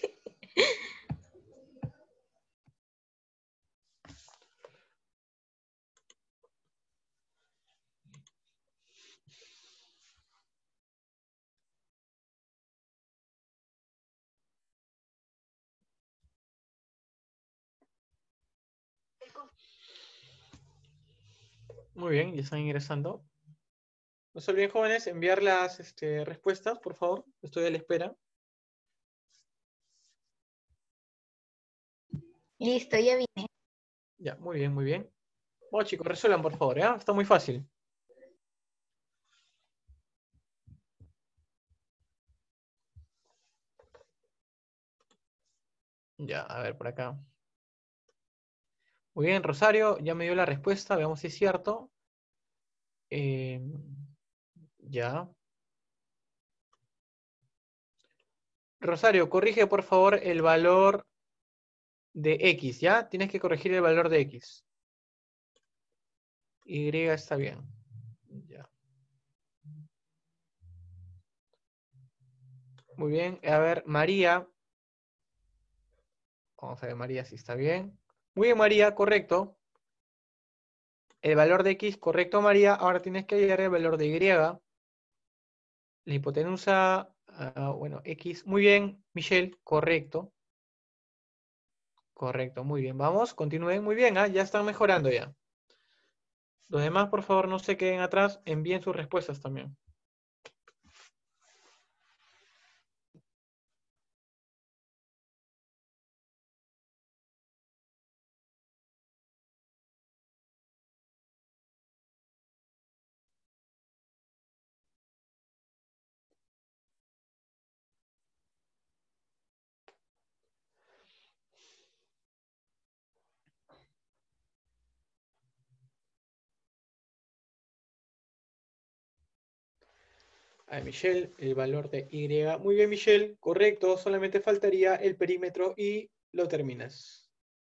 Muy bien, ya están ingresando. No se olviden, jóvenes, enviar las respuestas, por favor. Estoy a la espera. Listo, ya vine. Ya, muy bien, muy bien. Bueno, chicos, resuelvan, por favor, ¿ya? Está muy fácil. Ya, a ver, por acá. Muy bien, Rosario, ya me dio la respuesta, veamos si es cierto. Eh, ya. Rosario, corrige por favor el valor de X, ¿ya? Tienes que corregir el valor de X. Y está bien. Ya. Muy bien, a ver, María. Vamos a ver, María, si está bien. Muy bien, María, correcto. El valor de X, correcto, María. Ahora tienes que hallar el valor de Y. La hipotenusa, bueno, X. Muy bien, Michelle, correcto. Correcto, muy bien. Vamos, continúen muy bien, ya están mejorando ya. Los demás, por favor, no se queden atrás, envíen sus respuestas también. A Michelle, el valor de Y. Muy bien, Michelle, correcto. Solamente faltaría el perímetro y lo terminas.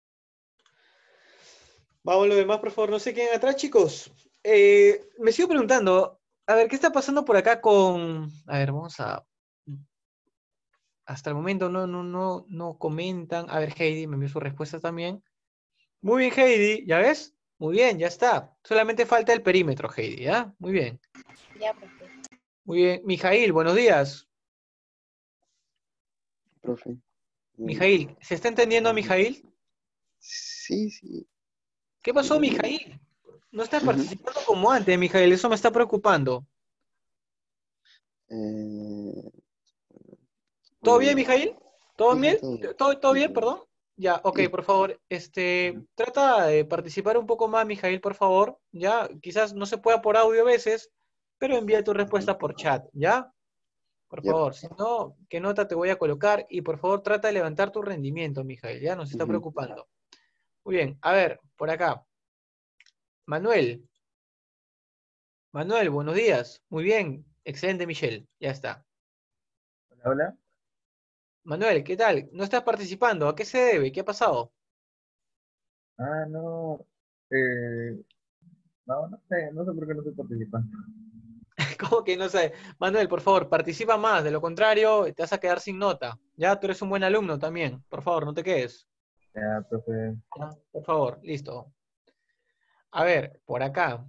Vamos, los demás, por favor, no se queden atrás, chicos. Me sigo preguntando, a ver, ¿qué está pasando por acá con... A ver, vamos a... Hasta el momento no comentan. A ver, Heidi me envió su respuesta también. Muy bien, Heidi, ¿ya ves? Muy bien, ya está. Solamente falta el perímetro, Heidi, ¿ya? Muy bien. Ya, profe. Muy bien. Mijail, buenos días. Profe. Mijail, ¿se está entendiendo, Mijail? Sí, sí. ¿Qué pasó, Mijail? No estás participando como antes, Mijail, eso me está preocupando. ¿Todo bien, Mijail? ¿Todo Sí, sí, bien? todo bien. ¿Todo Sí, bien, todo bien. perdón? Ya, ok, Sí. por favor, trata de participar un poco más, Mijail, por favor, ya, quizás no se pueda por audio a veces, pero envía tu respuesta por chat, ¿ya? Por Ya. favor, si no, ¿qué nota te voy a colocar? Y por favor, trata de levantar tu rendimiento, Mijail, ya, nos está preocupando. Muy bien, a ver, por acá. Manuel. Manuel, buenos días. Muy bien, excelente, Michelle, ya está. Hola. Manuel, ¿qué tal? ¿No estás participando? ¿A qué se debe? ¿Qué ha pasado? Ah, no. No sé por qué no estoy participando. ¿Cómo que no sé? Manuel, por favor, participa más, de lo contrario te vas a quedar sin nota. Ya, tú eres un buen alumno también. Por favor, no te quedes. Ya, profe. Ya, por favor, listo. A ver, por acá,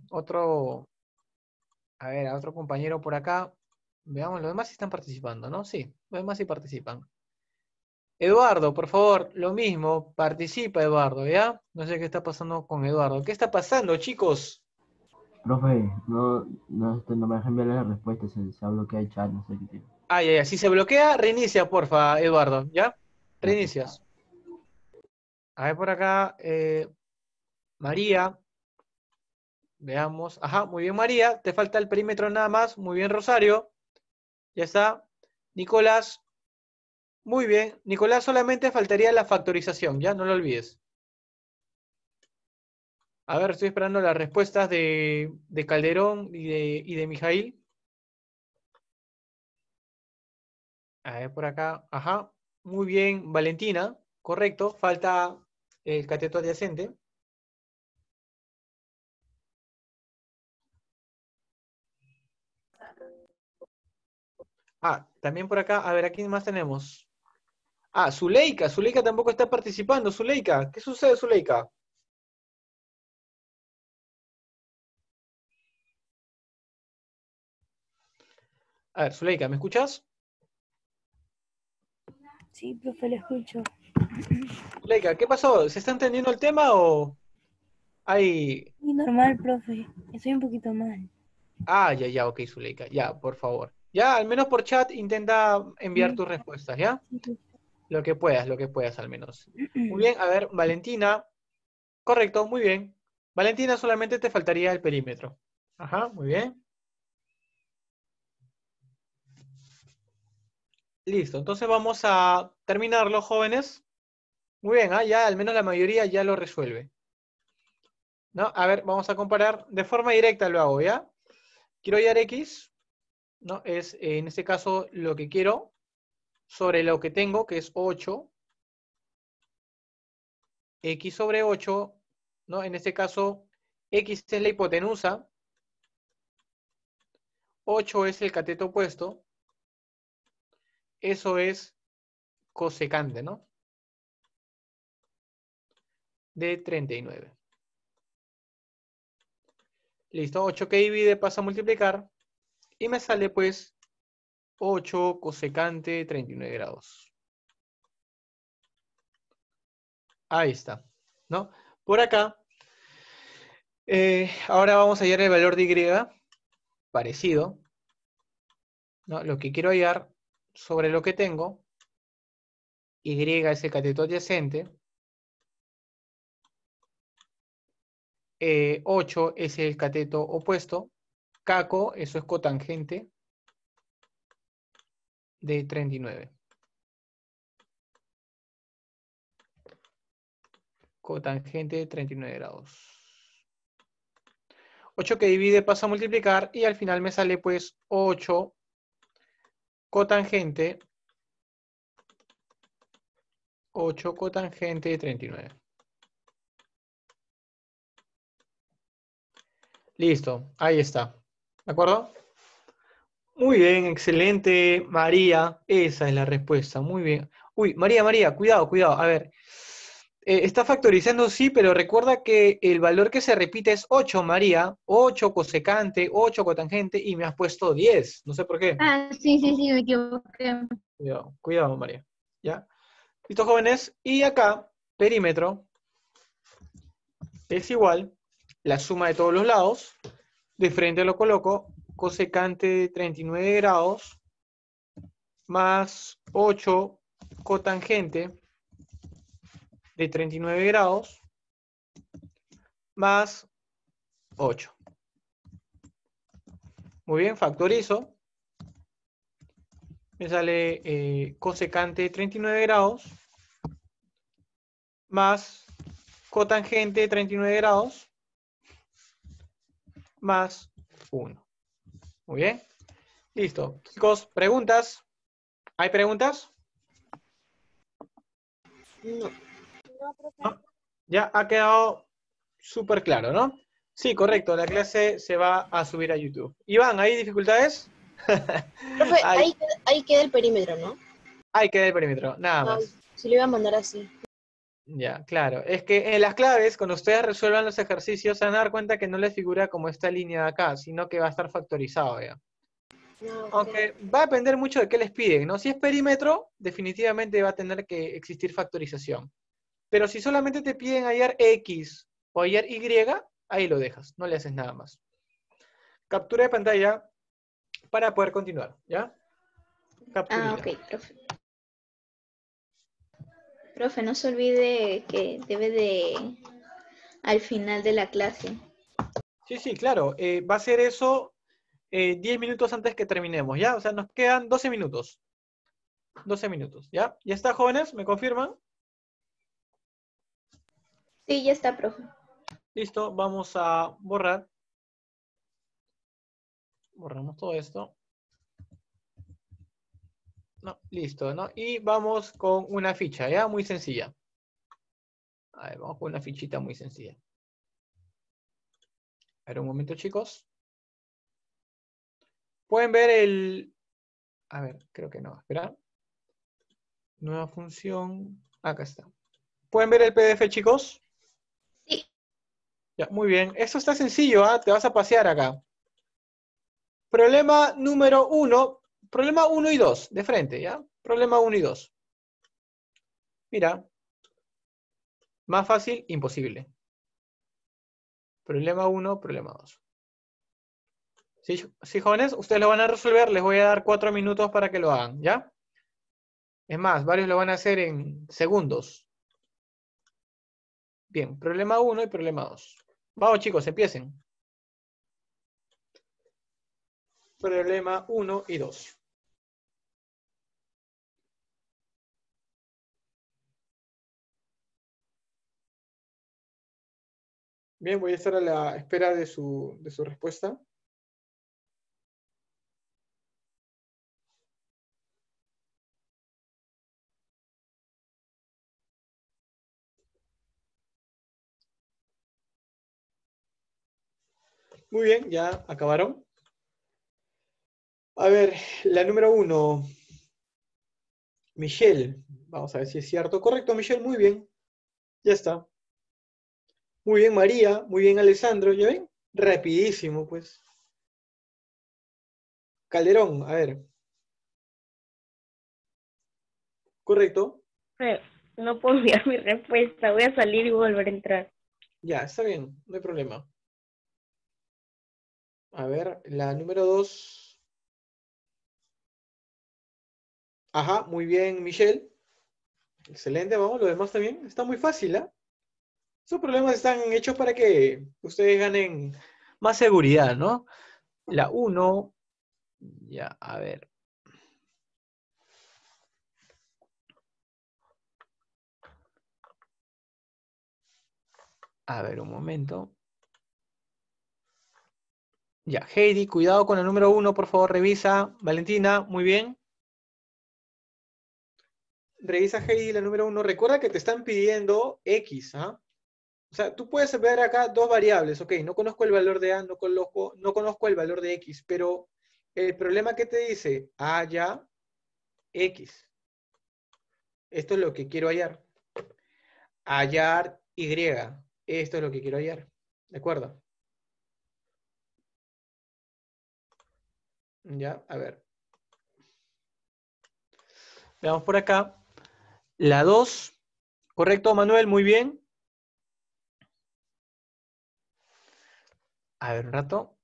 a ver, a otro compañero por acá. Veamos, los demás sí están participando, ¿no? Sí, los demás sí participan. Eduardo, por favor, lo mismo, participa Eduardo, ¿ya? No sé qué está pasando con Eduardo. ¿Qué está pasando, chicos? Profe, no me deja enviar la respuesta, se ha bloqueado el chat, no sé qué tiene. Ay, si se bloquea, reinicia, porfa, Eduardo, ¿ya? Ya, pues. Reinicias. A ver por acá, María. Veamos. Ajá, muy bien, María. Te falta el perímetro nada más. Muy bien, Rosario. Ya está. Nicolás. Muy bien. Nicolás, solamente faltaría la factorización, ya, no lo olvides. A ver, estoy esperando las respuestas de Calderón y de Mijail. A ver, por acá. Ajá. Muy bien, Valentina. Correcto. Falta el cateto adyacente. Ah, también por acá. A ver, ¿a quién más tenemos? Ah, Zuleika. Zuleika tampoco está participando. Zuleika. ¿Qué sucede, Zuleika? A ver, Zuleika, ¿me escuchas? Sí, profe, lo escucho. Zuleika, ¿qué pasó? ¿Se está entendiendo el tema o hay...? Y normal, profe. Estoy un poquito mal. Ah, ya, ok, Zuleika. Ya, por favor. Ya, al menos por chat intenta enviar tus respuestas, ¿ya? Lo que puedas al menos. Muy bien, a ver, Valentina. Correcto, muy bien. Valentina, solamente te faltaría el perímetro. Ajá, muy bien. Listo, entonces vamos a terminarlo, jóvenes. Muy bien, ya al menos la mayoría ya lo resuelve. ¿No? A ver, vamos a comparar. De forma directa lo hago, ¿ya? Quiero hallar X, ¿no? Es, en este caso, lo que quiero sobre lo que tengo, que es 8. X sobre 8, ¿no? En este caso, X es la hipotenusa. 8 es el cateto opuesto. Eso es cosecante, ¿no? De 39. Listo, 8 que divide pasa a multiplicar. Y me sale pues 8 cosecante de 39 grados. Ahí está, ¿no? Por acá, ahora vamos a hallar el valor de Y, parecido, ¿no? Lo que quiero hallar sobre lo que tengo, Y es el cateto adyacente, 8 es el cateto opuesto, caco, eso es cotangente de 39. Cotangente de 39 grados. 8 que divide pasa a multiplicar y al final me sale pues 8 cotangente 8 cotangente de 39. Listo, ahí está. ¿De acuerdo? Muy bien, excelente, María. Esa es la respuesta, muy bien. Uy, María, cuidado. A ver, está factorizando, sí, pero recuerda que el valor que se repite es 8, María. 8 cosecante, 8 cotangente y me has puesto 10. No sé por qué. Ah, sí, me equivoqué. Cuidado, María. ¿Ya? Listo, jóvenes. Y acá, perímetro es igual la suma de todos los lados. De frente lo coloco, cosecante de 39 grados más 8 cotangente de 39 grados más 8. Muy bien, factorizo. Me sale cosecante de 39 grados más cotangente de 39 grados más 1. Muy bien. Listo. Chicos, ¿preguntas? ¿Hay preguntas? No. ¿No? Ya ha quedado súper claro, ¿no? Sí, correcto. La clase se va a subir a YouTube. Iván, ¿hay dificultades? Profe, ahí queda el perímetro, ¿no? Ahí queda el perímetro, nada más. Si lo iba a mandar así. Ya, claro. Es que en las claves, cuando ustedes resuelvan los ejercicios, se van a dar cuenta que no les figura como esta línea de acá, sino que va a estar factorizado ya. Aunque va a depender mucho de qué les piden, ¿no? Si es perímetro, definitivamente va a tener que existir factorización. Pero si solamente te piden hallar X o hallar Y, ahí lo dejas, no le haces nada más. Captura de pantalla para poder continuar, ¿ya? Capturilla. Ok, profe. Profe, no se olvide que debe de, al final de la clase. Sí, claro. Va a ser eso 10 minutos antes que terminemos, ¿ya? O sea, nos quedan 12 minutos. 12 minutos, ¿ya? ¿Ya está, jóvenes? ¿Me confirman? Sí, ya está, profe. Listo, vamos a borrar. Borramos todo esto. No, listo, ¿no? Y vamos con una ficha, ¿ya? Muy sencilla. A ver, vamos con una fichita muy sencilla. A ver, un momento, chicos. Pueden ver el... A ver, creo que no. Espera. Nueva función. Acá está. ¿Pueden ver el PDF, chicos? Sí. Ya, muy bien. Esto está sencillo, ¿ah? Te vas a pasear acá. Problema número 1. Problema 1 y 2, de frente, ¿ya? Problema 1 y 2. Mira. Más fácil, imposible. Problema 1, problema 2. ¿Sí, jóvenes? Ustedes lo van a resolver. Les voy a dar 4 minutos para que lo hagan, ¿ya? Es más, varios lo van a hacer en segundos. Bien, problema 1 y problema 2. Vamos, chicos, empiecen. Problema 1 y 2. Bien, voy a estar a la espera de su respuesta. Muy bien, ya acabaron. A ver, la número 1. Michelle. Vamos a ver si es cierto. Correcto, Michelle, muy bien. Ya está. Muy bien, María. Muy bien, Alessandro. ¿Ya ven? Rapidísimo, pues. Calderón, a ver. Correcto. No puedo enviar mi respuesta. Voy a salir y volver a entrar. Ya, está bien. No hay problema. A ver, la número 2. Ajá, muy bien, Michelle. Excelente, vamos, lo demás también. Está muy fácil, ¿ah? Esos problemas están hechos para que ustedes ganen más seguridad, ¿no? La 1, ya, a ver. A ver, un momento. Ya, Heidi, cuidado con el número 1, por favor, revisa. Valentina, muy bien. Revisa, Heidi, la número 1. Recuerda que te están pidiendo X, ¿ah? O sea, tú puedes ver acá dos variables, ok, no conozco el valor de A, no conozco el valor de X, pero el problema que te dice, ya, X. Esto es lo que quiero hallar. Hallar Y. Esto es lo que quiero hallar. ¿De acuerdo? Ya, a ver. Veamos por acá. La 2. Correcto, Manuel, muy bien. A ver, un rato.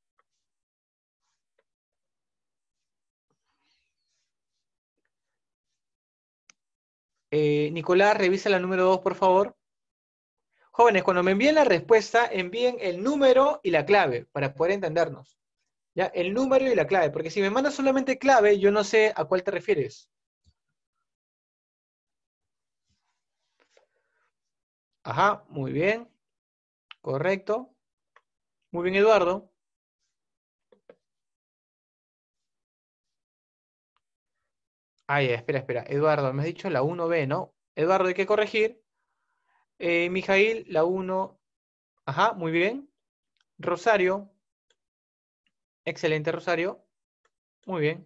Nicolás, revisa la número 2, por favor. Jóvenes, cuando me envíen la respuesta, envíen el número y la clave para poder entendernos. ¿Ya? El número y la clave, porque si me mandas solamente clave, yo no sé a cuál te refieres. Ajá, muy bien. Correcto. Muy bien, Eduardo. Espera. Eduardo, me has dicho la 1B, ¿no? Eduardo, hay que corregir. Mijail, la 1. Ajá, muy bien. Rosario. Excelente, Rosario. Muy bien.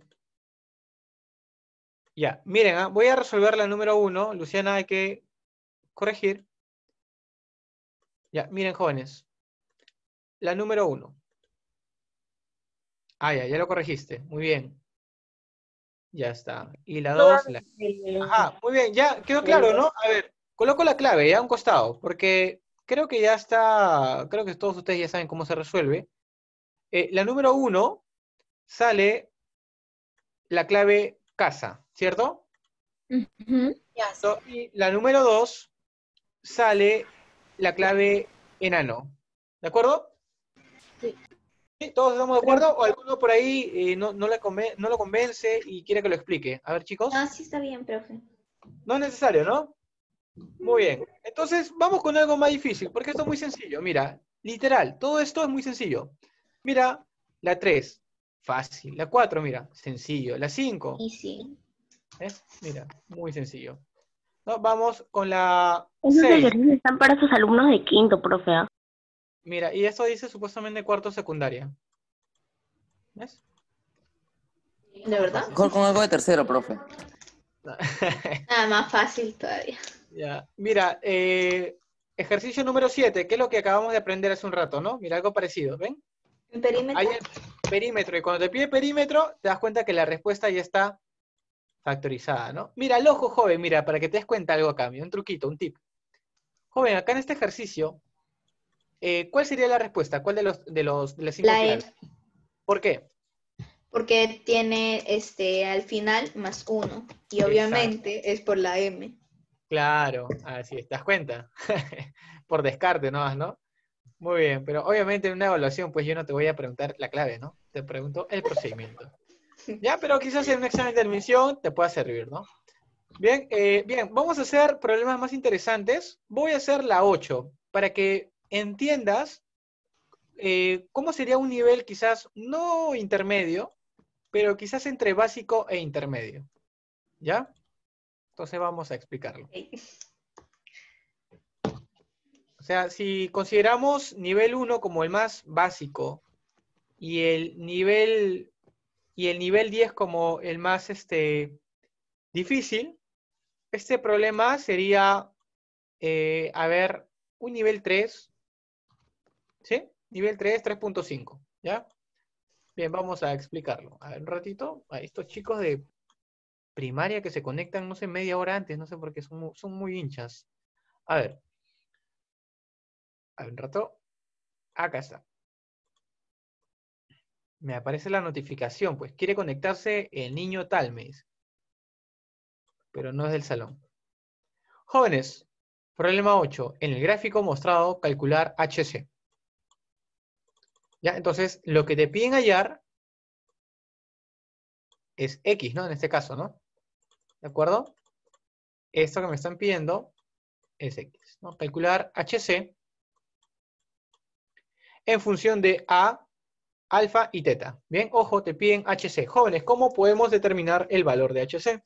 Ya, miren, voy a resolver la número 1. Luciana, hay que corregir. Ya, miren, jóvenes. La número 1. Ya lo corregiste. Muy bien. Ya está. Y la 2. Ajá, muy bien. Ya quedó claro, ¿no? A ver, coloco la clave ya a un costado, porque creo que ya está, creo que todos ustedes ya saben cómo se resuelve. La número 1 sale la clave casa, ¿cierto? Y la número 2 sale la clave enano. ¿De acuerdo? Sí. ¿Sí? ¿Todos estamos de acuerdo? ¿O alguno por ahí no lo convence y quiere que lo explique? A ver, chicos. Ah, sí está bien, profe. No es necesario, ¿no? Muy bien. Entonces, vamos con algo más difícil, porque esto es muy sencillo. Mira, literal, todo esto es muy sencillo. Mira, la 3, fácil. La 4, mira, sencillo. La 5, Y sí. mira, muy sencillo. ¿No? Vamos con la Esos 6. ejercicios están para sus alumnos de quinto, profe. Mira, y esto dice supuestamente cuarto secundaria. ¿Ves? ¿De verdad? Mejor con algo de tercero, profe. Nada más fácil todavía. Ya. Mira, ejercicio número 7, que es lo que acabamos de aprender hace un rato, ¿no? Mira, algo parecido, ¿ven? ¿En perímetro? Hay el perímetro, y cuando te pide perímetro, te das cuenta que la respuesta ya está factorizada, ¿no? Mira, el ojo, joven, mira, para que te des cuenta algo acá, mira, un truquito, un tip. Joven, acá en este ejercicio, ¿cuál sería la respuesta? ¿Cuál de las 5 La E. claves? ¿Por qué? Porque tiene al final más 1. Y obviamente es por la M. Claro, así, ¿te das cuenta? Por descarte nomás, ¿no? Muy bien, pero obviamente en una evaluación, pues yo no te voy a preguntar la clave, ¿no? Te pregunto el procedimiento. Ya, pero quizás en un examen de admisión te pueda servir, ¿no? Bien, bien, vamos a hacer problemas más interesantes. Voy a hacer la 8, para que entiendas cómo sería un nivel quizás no intermedio, pero quizás entre básico e intermedio. ¿Ya? Entonces vamos a explicarlo. O sea, si consideramos nivel 1 como el más básico y el nivel 10 como el más difícil, este problema sería, a ver, un nivel 3, ¿sí? Nivel 3, 3.5, ¿ya? Bien, vamos a explicarlo. A ver, un ratito. A estos chicos de primaria que se conectan, no sé, media hora antes, no sé por qué, son muy hinchas. A ver, un rato. Acá está. Me aparece la notificación, pues quiere conectarse el niño tal, me dice. Pero no es del salón. Jóvenes, problema 8. En el gráfico mostrado, calcular HC. ¿Ya? Entonces, lo que te piden hallar es X, ¿no? En este caso, ¿no? ¿De acuerdo? Esto que me están pidiendo es X, ¿no? Calcular HC en función de A, alfa y teta. Bien, ojo, te piden HC. Jóvenes, ¿cómo podemos determinar el valor de HC?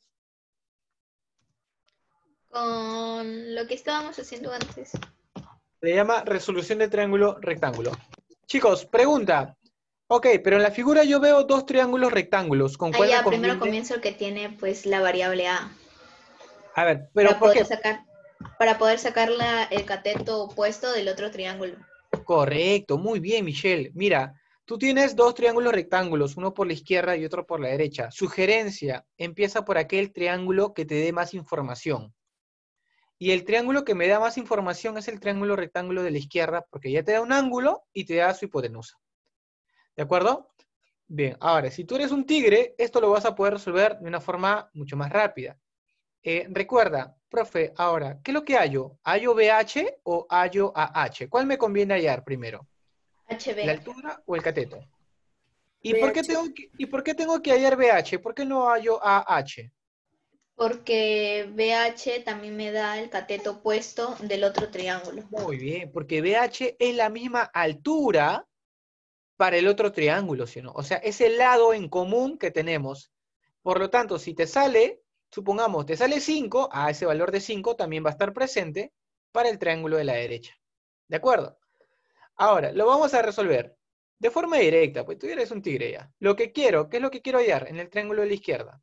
Con lo que estábamos haciendo antes. Se llama resolución de triángulo rectángulo. Chicos, pregunta. Ok, pero en la figura yo veo dos triángulos rectángulos. ¿Con cuál me Allá conviene? primero comienzo el que tiene pues la variable A. A ver, pero ¿por qué? Para poder sacar el cateto opuesto del otro triángulo. Correcto, muy bien, Michelle. Mira, tú tienes dos triángulos rectángulos, uno por la izquierda y otro por la derecha. Sugerencia, empieza por aquel triángulo que te dé más información. Y el triángulo que me da más información es el triángulo rectángulo de la izquierda, porque ya te da un ángulo y te da su hipotenusa. ¿De acuerdo? Bien, ahora, si tú eres un tigre, esto lo vas a poder resolver de una forma mucho más rápida. Recuerda, profe, ahora, ¿qué es lo que hallo? ¿Hallo BH o hallo AH? ¿Cuál me conviene hallar primero? HB. ¿La altura o el cateto? ¿Y BH. por qué tengo que hallar BH? ¿Por qué no hallo AH? Porque BH también me da el cateto opuesto del otro triángulo. Muy bien, porque BH es la misma altura para el otro triángulo, ¿sí o no? O sea, es el lado en común que tenemos. Por lo tanto, si te sale, supongamos, te sale 5, ese valor de 5 también va a estar presente para el triángulo de la derecha. ¿De acuerdo? Ahora, lo vamos a resolver de forma directa, pues tú eres un tigre ya. ¿qué es lo que quiero hallar en el triángulo de la izquierda?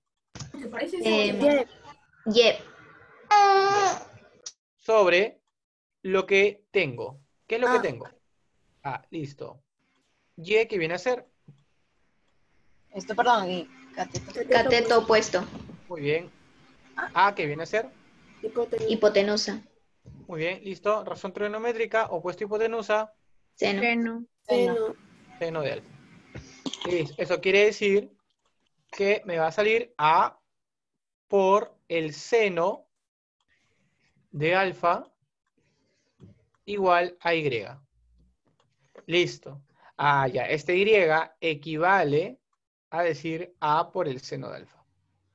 Y. Sobre lo que tengo. ¿Qué es lo que tengo? Listo. Y, ¿qué viene a ser? Perdón, y Cateto opuesto. Muy bien. ¿Qué viene a ser? Hipotenusa. Muy bien, listo. Razón trigonométrica, opuesto hipotenusa. Seno. Seno de alfa. Eso quiere decir que me va a salir A por el seno de alfa igual a Y. Listo. Ah, ya, este Y equivale a decir A por el seno de alfa.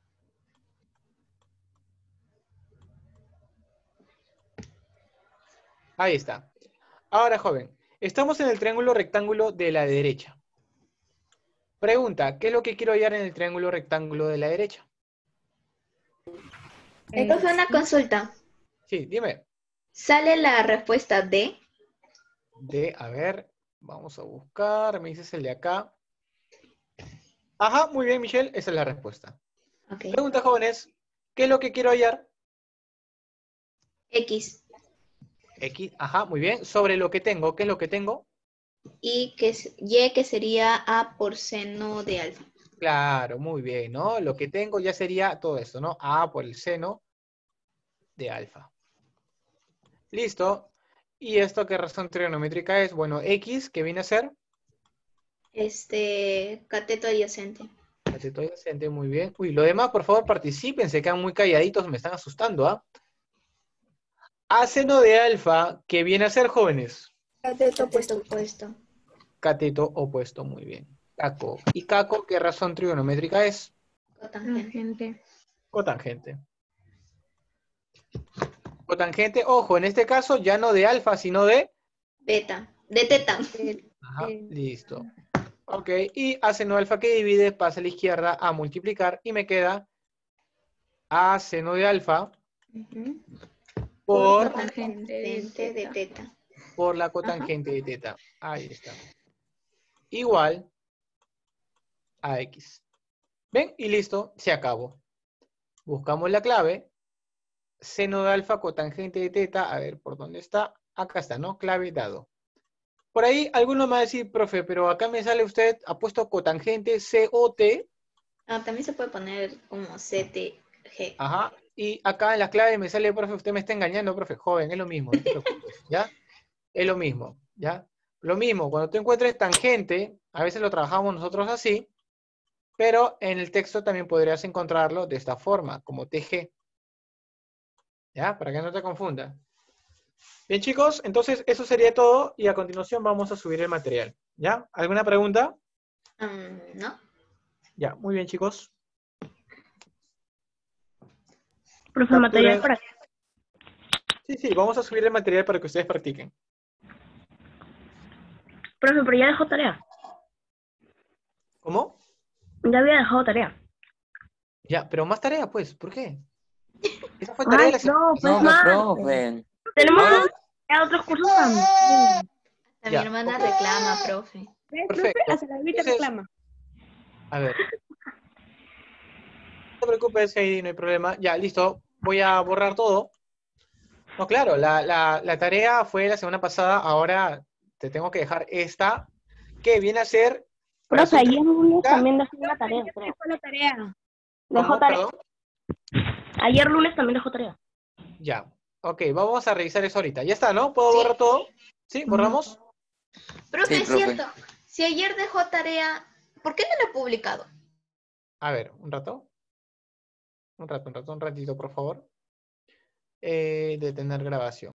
Ahí está. Ahora, joven, estamos en el triángulo rectángulo de la derecha. Pregunta, ¿qué es lo que quiero hallar en el triángulo rectángulo de la derecha? Entonces, una consulta. Sí, dime. ¿Sale la respuesta D? A ver, vamos a buscar, me dices el de acá. Ajá, muy bien, Michelle, esa es la respuesta. Okay. Pregunta, jóvenes, ¿qué es lo que quiero hallar? X. X, ajá, muy bien. Sobre lo que tengo, ¿qué es lo que tengo? Y que sería A por seno de alfa. Claro, muy bien, ¿no? Lo que tengo ya sería todo esto, ¿no? A por el seno de alfa. Listo. ¿Y esto qué razón trigonométrica es? Bueno, X, ¿qué viene a ser? Cateto adyacente. Cateto adyacente, muy bien. Uy, lo demás, por favor, participen, se quedan muy calladitos, me están asustando, ¿ah? A seno de alfa, ¿qué viene a ser, jóvenes? Cateto opuesto. Cateto opuesto, muy bien. Caco. ¿Y caco qué razón trigonométrica es? Cotangente. Cotangente. Cotangente, ojo, en este caso ya no de alfa, sino de... Beta. De teta. Ajá, listo. Ok, y a seno de alfa que divide pasa a la izquierda a multiplicar y me queda a seno de alfa por Cotangente de teta. Por la cotangente de teta. Ahí está. Igual a X. ¿Ven? Y listo, se acabó. Buscamos la clave. Seno de alfa, cotangente de teta. A ver, ¿por dónde está? Acá está, ¿no? Clave dado. Por ahí, alguno me va a decir, profe, pero acá me sale usted, ha puesto cotangente COT. Ah, también se puede poner como CTG. Ajá. Y acá en la clave me sale, profe, usted me está engañando, profe, joven, es lo mismo, no te preocupes, ¿ya? Es lo mismo, ¿ya? Lo mismo, cuando tú encuentres tangente, a veces lo trabajamos nosotros así, pero en el texto también podrías encontrarlo de esta forma, como TG. ¿Ya? Para que no te confunda. Bien, chicos, entonces eso sería todo y a continuación vamos a subir el material. ¿Ya? ¿Alguna pregunta? No. Ya, muy bien, chicos. Profe, material para... Sí, vamos a subir el material para que ustedes practiquen. Profe, pero ya dejó tarea. ¿Cómo? Ya había dejado tarea. Ya, pero más tarea, pues. ¿Por qué? Esa fue tarea de la semana. No, pues No, más. profe. Tenemos Ahora, otros cursos también. Mi ya, hermana ok. reclama, profe. Perfecto. Hasta la Vita Entonces, reclama. a ver. No te preocupes, Heidi, no hay problema. Ya, listo. Voy a borrar todo. No, claro, la tarea fue la semana pasada. Ahora te tengo que dejar esta, que viene a ser... Profe, razón ayer lunes trigonométrica. también dejó una tarea, creo. Dejó la tarea. Dejó ¿Cómo? tarea. Perdón. Ayer lunes también dejó tarea. Ya. Ok, vamos a revisar eso ahorita. Ya está, ¿no? ¿Puedo borrar todo? ¿Sí? ¿Borramos? Profe, Sí, es profe. cierto. Si ayer dejó tarea, ¿por qué no lo he publicado? A ver, un rato. Un ratito, por favor. Detener grabación.